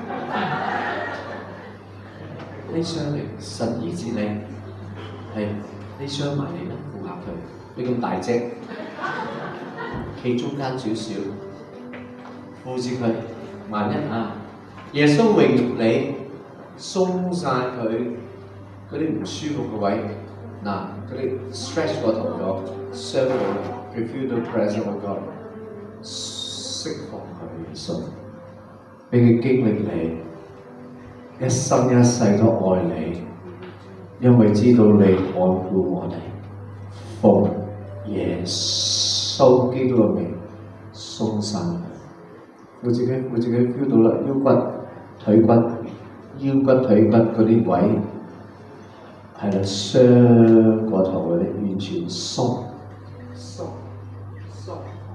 [SPEAKER 1] 你上嚟神醫治你，係你上埋嚟啦，扶下佢，你咁大隻，企中間少少，扶住佢。萬一啊，耶穌榮你鬆晒佢嗰啲唔舒服嘅位，嗱嗰啲 stretch 過頭咗，傷到佢 feel 到 presence of God， 釋放佢耶穌，俾佢經歷你，一生一世都愛你，因為知道你愛顧我哋，奉耶穌基督嘅名鬆晒佢。扶住佢，扶住佢 feel 到啦，腰骨、腿骨、腰骨、腿骨嗰啲位係啦，傷過頭嗰啲完全鬆鬆鬆。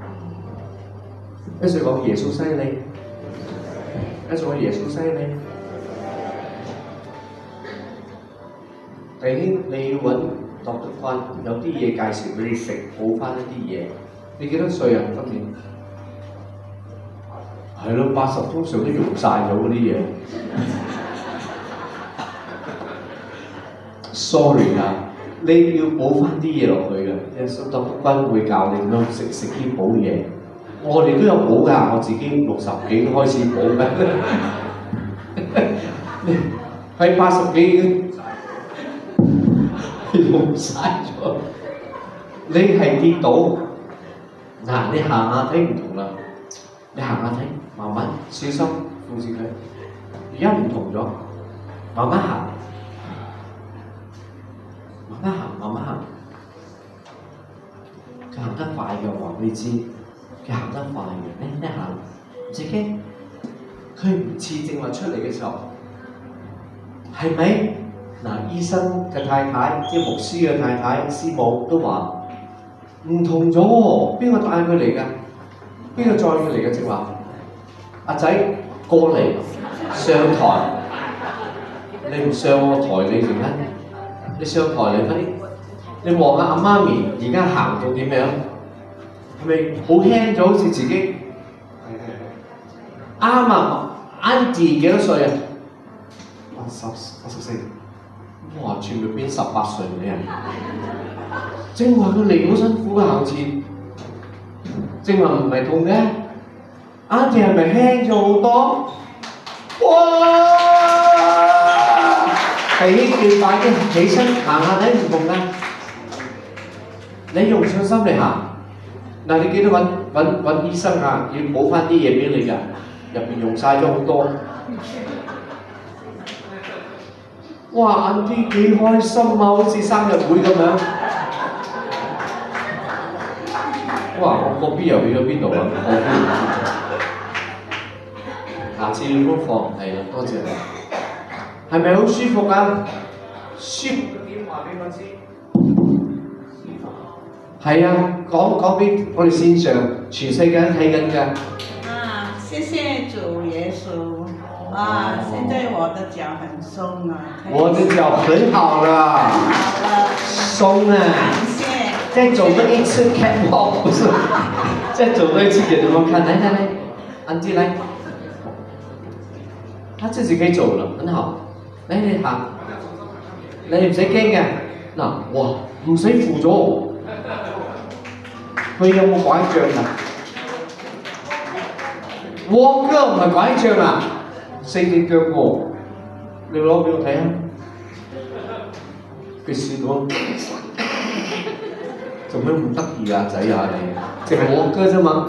[SPEAKER 1] 一齊講耶穌犀利，一齊講耶穌犀利。弟兄，你要揾doctor翻，有啲嘢介紹俾你食，補翻一啲嘢。你幾多歲啊？今年？係咯，八十通常都用晒咗嗰啲嘢。sorry 啊，你要補翻啲嘢落去嘅，耶穌特君會教你點樣食食啲補嘢。我哋都有補㗎，我自己六十幾都開始補嘅。喺八十幾已經用晒咗。你係跌倒，嗱你行下睇唔同啦，你行下睇。慢慢小心扶住佢，而家唔同咗，慢慢行，慢慢行，慢慢行。佢行得快嘅話，你知佢行得快嘅，你你行唔使驚，佢唔似正話出嚟嘅時候，係咪？嗱，醫生嘅太太，即係牧師嘅太太、師母都話唔同咗喎，邊個帶佢嚟㗎？邊個載佢嚟嘅？正話。阿仔過嚟上台，你唔上我台你做咩？你上台嚟快啲！你望下阿媽咪而家行到點樣？係咪好輕咗？好似自己啱啊 ！Auntie 幾多歲啊？八十八十四，哇！全部變十八歲嘅人。正話佢嚟好辛苦嘅行前，正話唔係痛嘅。Auntie 係咪輕咗好多？哇！弟兄要快啲起身行下睇唔同㗎。 你用信心嚟行。嗱，你記得揾揾揾醫生啊，要補翻啲嘢俾你㗎，入邊用晒咗好多。哇！阿 Auntie 幾開心啊，好似生日會咁樣。哇！我個 B 又去咗邊度啊？我 B 下次你都放係啦，多謝你。係咪好舒服啊？舒服點話俾我知？係啊，講講俾我哋線上全世界人睇緊㗎。
[SPEAKER 3] 啊，謝謝主耶穌。啊，現在我的腳很鬆了。
[SPEAKER 1] 我的腳很好了。
[SPEAKER 3] 好了。
[SPEAKER 1] 鬆啊！
[SPEAKER 3] 感謝。
[SPEAKER 1] 再走多一次 catwalk 不是？再走多一次給他們看，來來來，安迪來。他自己可以走了，很好。嚟嚟行，你唔使驚嘅。嗱，哇，唔使扶咗。佢有冇拐杖啊？walker唔係拐杖啊，四隻腳喎。你攞俾我睇啊！佢笑到，做咩咁得意啊仔啊你？隻 walker 啫嘛。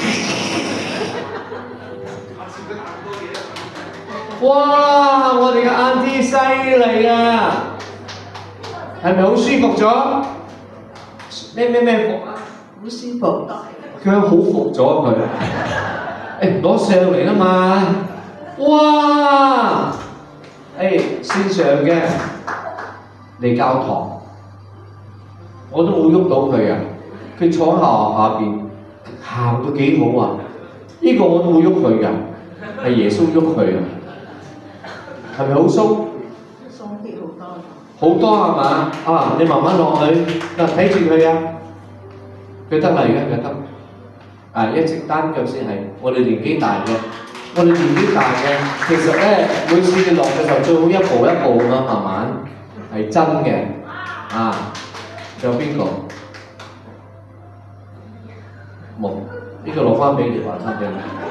[SPEAKER 1] 哇！我哋嘅 Auntie 犀利啊！係咪好舒服咗？咩咩咩服啊？好舒服。佢好服咗佢。誒攞上嚟啦嘛！哇！誒線上嘅嚟教堂，我都冇喐到佢啊！佢坐喺下下邊，行到幾好啊！呢、這個我都冇喐佢㗎，係耶穌喐佢啊！係咪好鬆？
[SPEAKER 3] 鬆啲好多。
[SPEAKER 1] 好多係嘛？啊！你慢慢落去，嗱睇住佢啊！佢得啦，而家佢得。啊！一直單腳先係我哋年紀大嘅，我哋年紀大嘅，其實咧每次你落嘅時候最好一步一步咁樣慢慢係真嘅。啊！仲有邊個？冇，呢、這個落翻俾你話親嘅。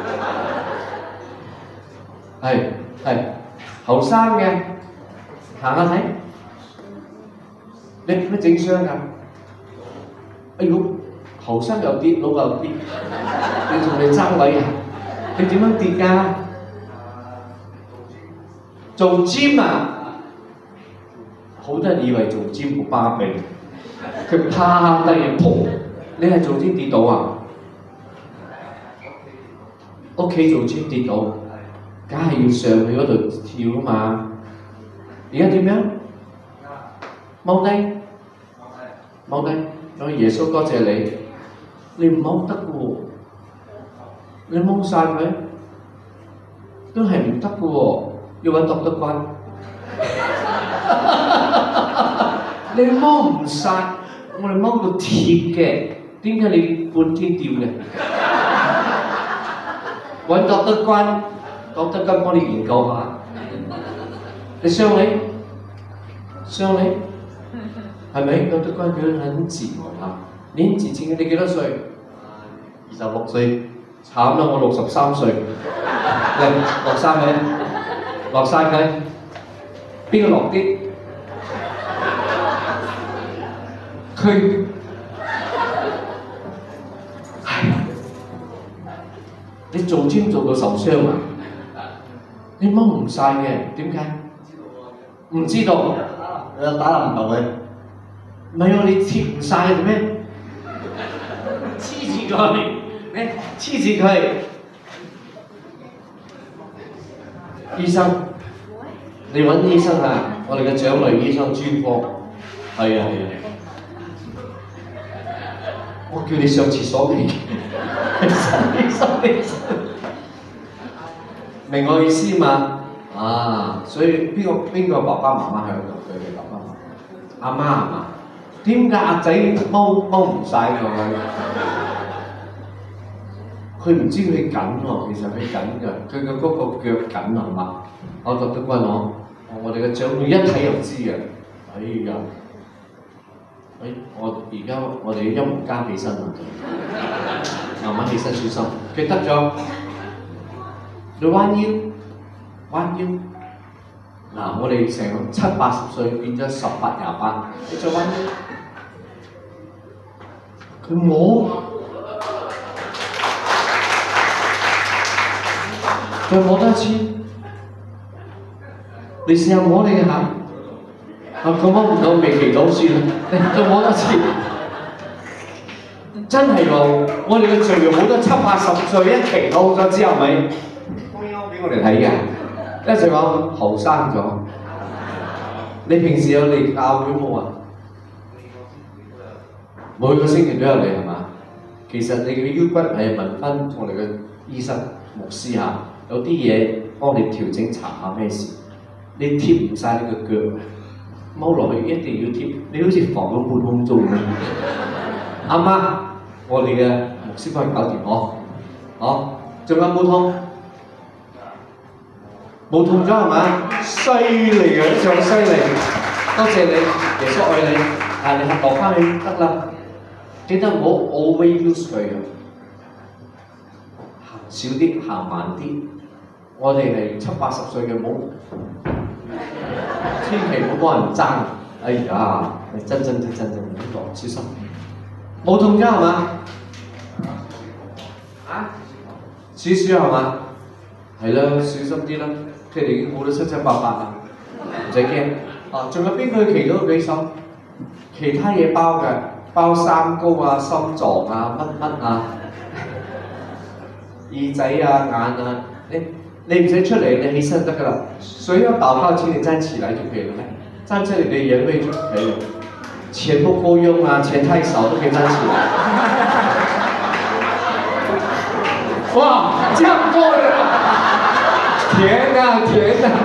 [SPEAKER 1] 係係後生嘅，行下睇。你點解整傷㗎？哎呦！後生又跌，老又跌，你同你爭位啊？你點樣跌㗎？做 gym 啊！好多人以為做 gym 好巴閉，佢趴低撲，你係做 gym 跌到啊？屋企做 gym 跌到，梗係要上去嗰度跳啊嘛！而家點樣？踎低，踎低，講耶穌多謝你。你唔踎得嘅喎，你踎晒佢，都係唔得嘅喎，要揾doctor關。你踎唔晒，我哋踎到鐵嘅，點解你半天吊嘅？揾doctor關，doctor關幫你研究下。你上嚟，上嚟，係咪doctor關佢很自然啊？年之前你幾多歲？二十六歲，慘啦！我六十三歲。嚟落晒佢，落晒佢，邊個落啲？佢係你做 gym 做到受傷啊？你掹唔晒嘅，點解？唔知道。你打籃球嘅？唔係喎，你貼唔晒做咩？黐住佢，你黐住佢。醫生，你揾醫生啊！我哋嘅長類醫生專科。係啊係啊。我叫你上廁所未？醫生醫生，明我意思嘛？啊，所以邊個邊個爸爸媽媽喺度？佢哋爸爸媽媽，阿媽係嘛？點解阿仔踎踎唔晒㗎？佢唔知佢緊喎，其實佢緊㗎，佢嘅嗰個腳緊係嘛？我覺得關我，我哋嘅長輩一睇就知嘅。哎呀，哎，我而家我哋嘅音樂家起身啦，慢慢起身小心。佢得咗，你彎腰，彎腰。嗱，我哋成七八十歲變咗十八廿八，你再彎腰。 摸，再摸多一次，你試下摸你嘅下。啊，咁我唔到未祈禱算啦，再摸多次。真係喎，我哋嘅聚會好多七八十歲一祈禱咗之後，咪俾我哋睇嘅，一齊講後生咗。你平時有嚟教會冇啊？每個星期都有嚟係嘛？其實你嘅腰骨係問翻我哋嘅醫生牧師下，有啲嘢幫你調整查下咩事。你貼唔晒你個腳，踎落去一定要貼，你好似防咗半空中咁。啱唔啱？我哋嘅牧師幫你搞掂嗬，好，仲有冇痛？冇痛咗係嘛？犀利啊！一樣犀利，多謝你，耶穌愛你，啊你合落翻去得啦，記得唔好 overuse 佢啊，行少啲，行慢啲。我哋係七八十歲嘅冇，千祈唔好幫人爭。哎呀，你真真真真真呢個小心。冇痛啫係嘛？啊？少少係嘛？係啦，小心啲啦。佢哋已經好得七七八八啦，唔使驚。啊，仲有邊個祈禱舉手？其他嘢包嘅，包三高啊、心臟啊、乜乜啊、耳仔啊、眼啊，你你唔使出嚟，你起身得㗎啦。誰要禱告請你站起來就可以了。站這裡的原位就可以了。錢不夠用啊，錢太少都可以站起來。哇，這樣夠了！天啊天啊！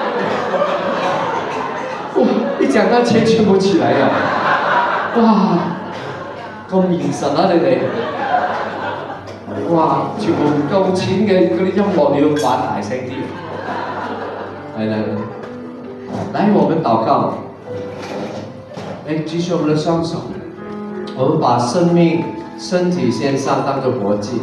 [SPEAKER 1] 哇！一講到錢全部起來了，哇！咁現實啊你哋！哇！全部夠錢嘅嗰啲音樂你要玩大聲啲。係啦，來我們禱告。哎，舉起我們的雙手，我們把生命、身體獻上，當作活祭。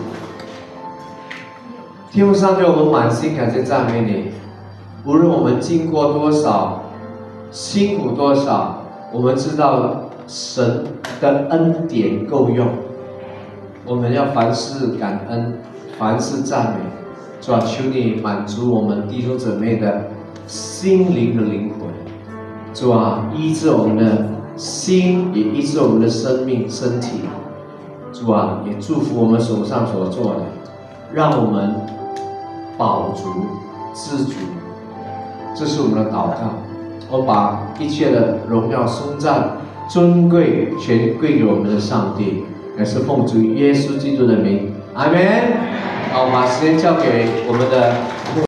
[SPEAKER 1] 天父上帝，我們滿心感謝讚美你。無論我們經過多少，辛苦多少，我們知道神的恩典夠用。我們要凡事感恩，凡事讚美。主啊，求你滿足我們弟兄姊妹的心靈和靈魂。主啊，醫治我們的心，也醫治我們的生命身體。主啊，也祝福我們手上所做的，讓我們飽足知足，這是我們的禱告。我把一切的榮耀、頌讚、尊貴全歸給我們的上帝，也是奉主耶穌基督的名，阿門。好，把時間交給我們的。